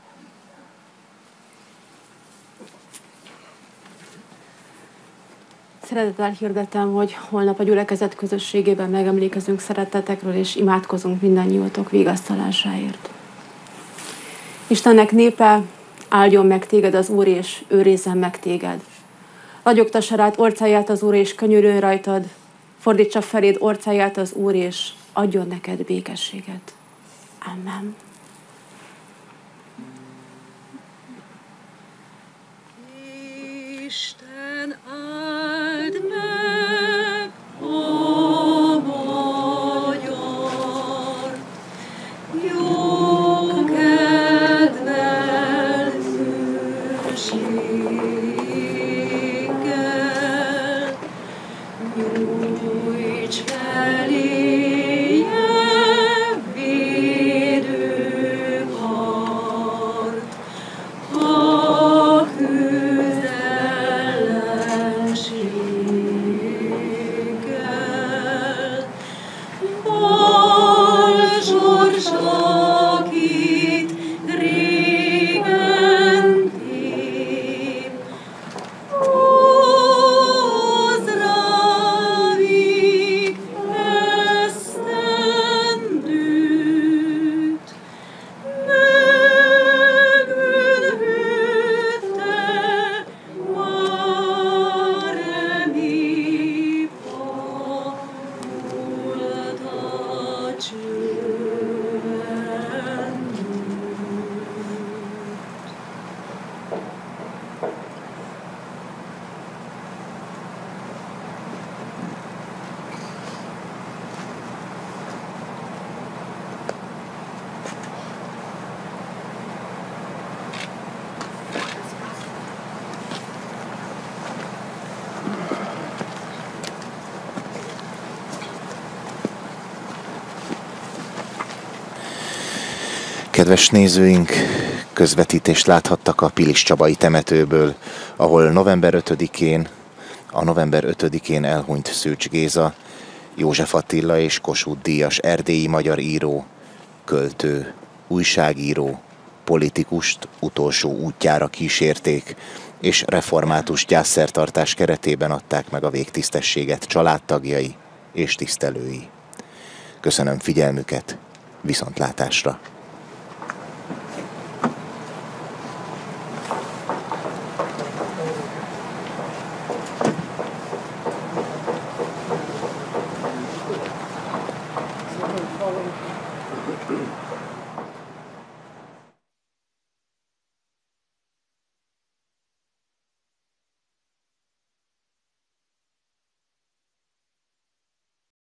Szeretettel hirdetem, hogy holnap a gyülekezet közösségében megemlékezünk szeretetekről és imádkozunk mindannyiótok vigasztalásáért. Istennek népe, áldjon meg téged az Úr, és őrizzen meg téged. Ragyogtassa rád orcáját az Úr, és könyörüljön rajtad, fordítsa feléd orcáját az Úr, és adjon neked békességet. Amen. Isten áld meg a magyar, jó kedvel, hűséggel, nyújts feléje védőkart, a küzd ellenséggel. Bal zsors, akit régen tép, hozz rájuk esztendőt, megülhűtte már emi fault a csendőt. Kedves nézőink, közvetítést láthattak a Piliscsabai temetőből, ahol november ötödikén, a november ötödikén elhunyt Szőcs Géza, József Attila és Kossuth Díjas erdélyi magyar író, költő, újságíró, politikust utolsó útjára kísérték, és református gyászszertartás keretében adták meg a végtisztességet családtagjai és tisztelői. Köszönöm figyelmüket, viszontlátásra! Thank you.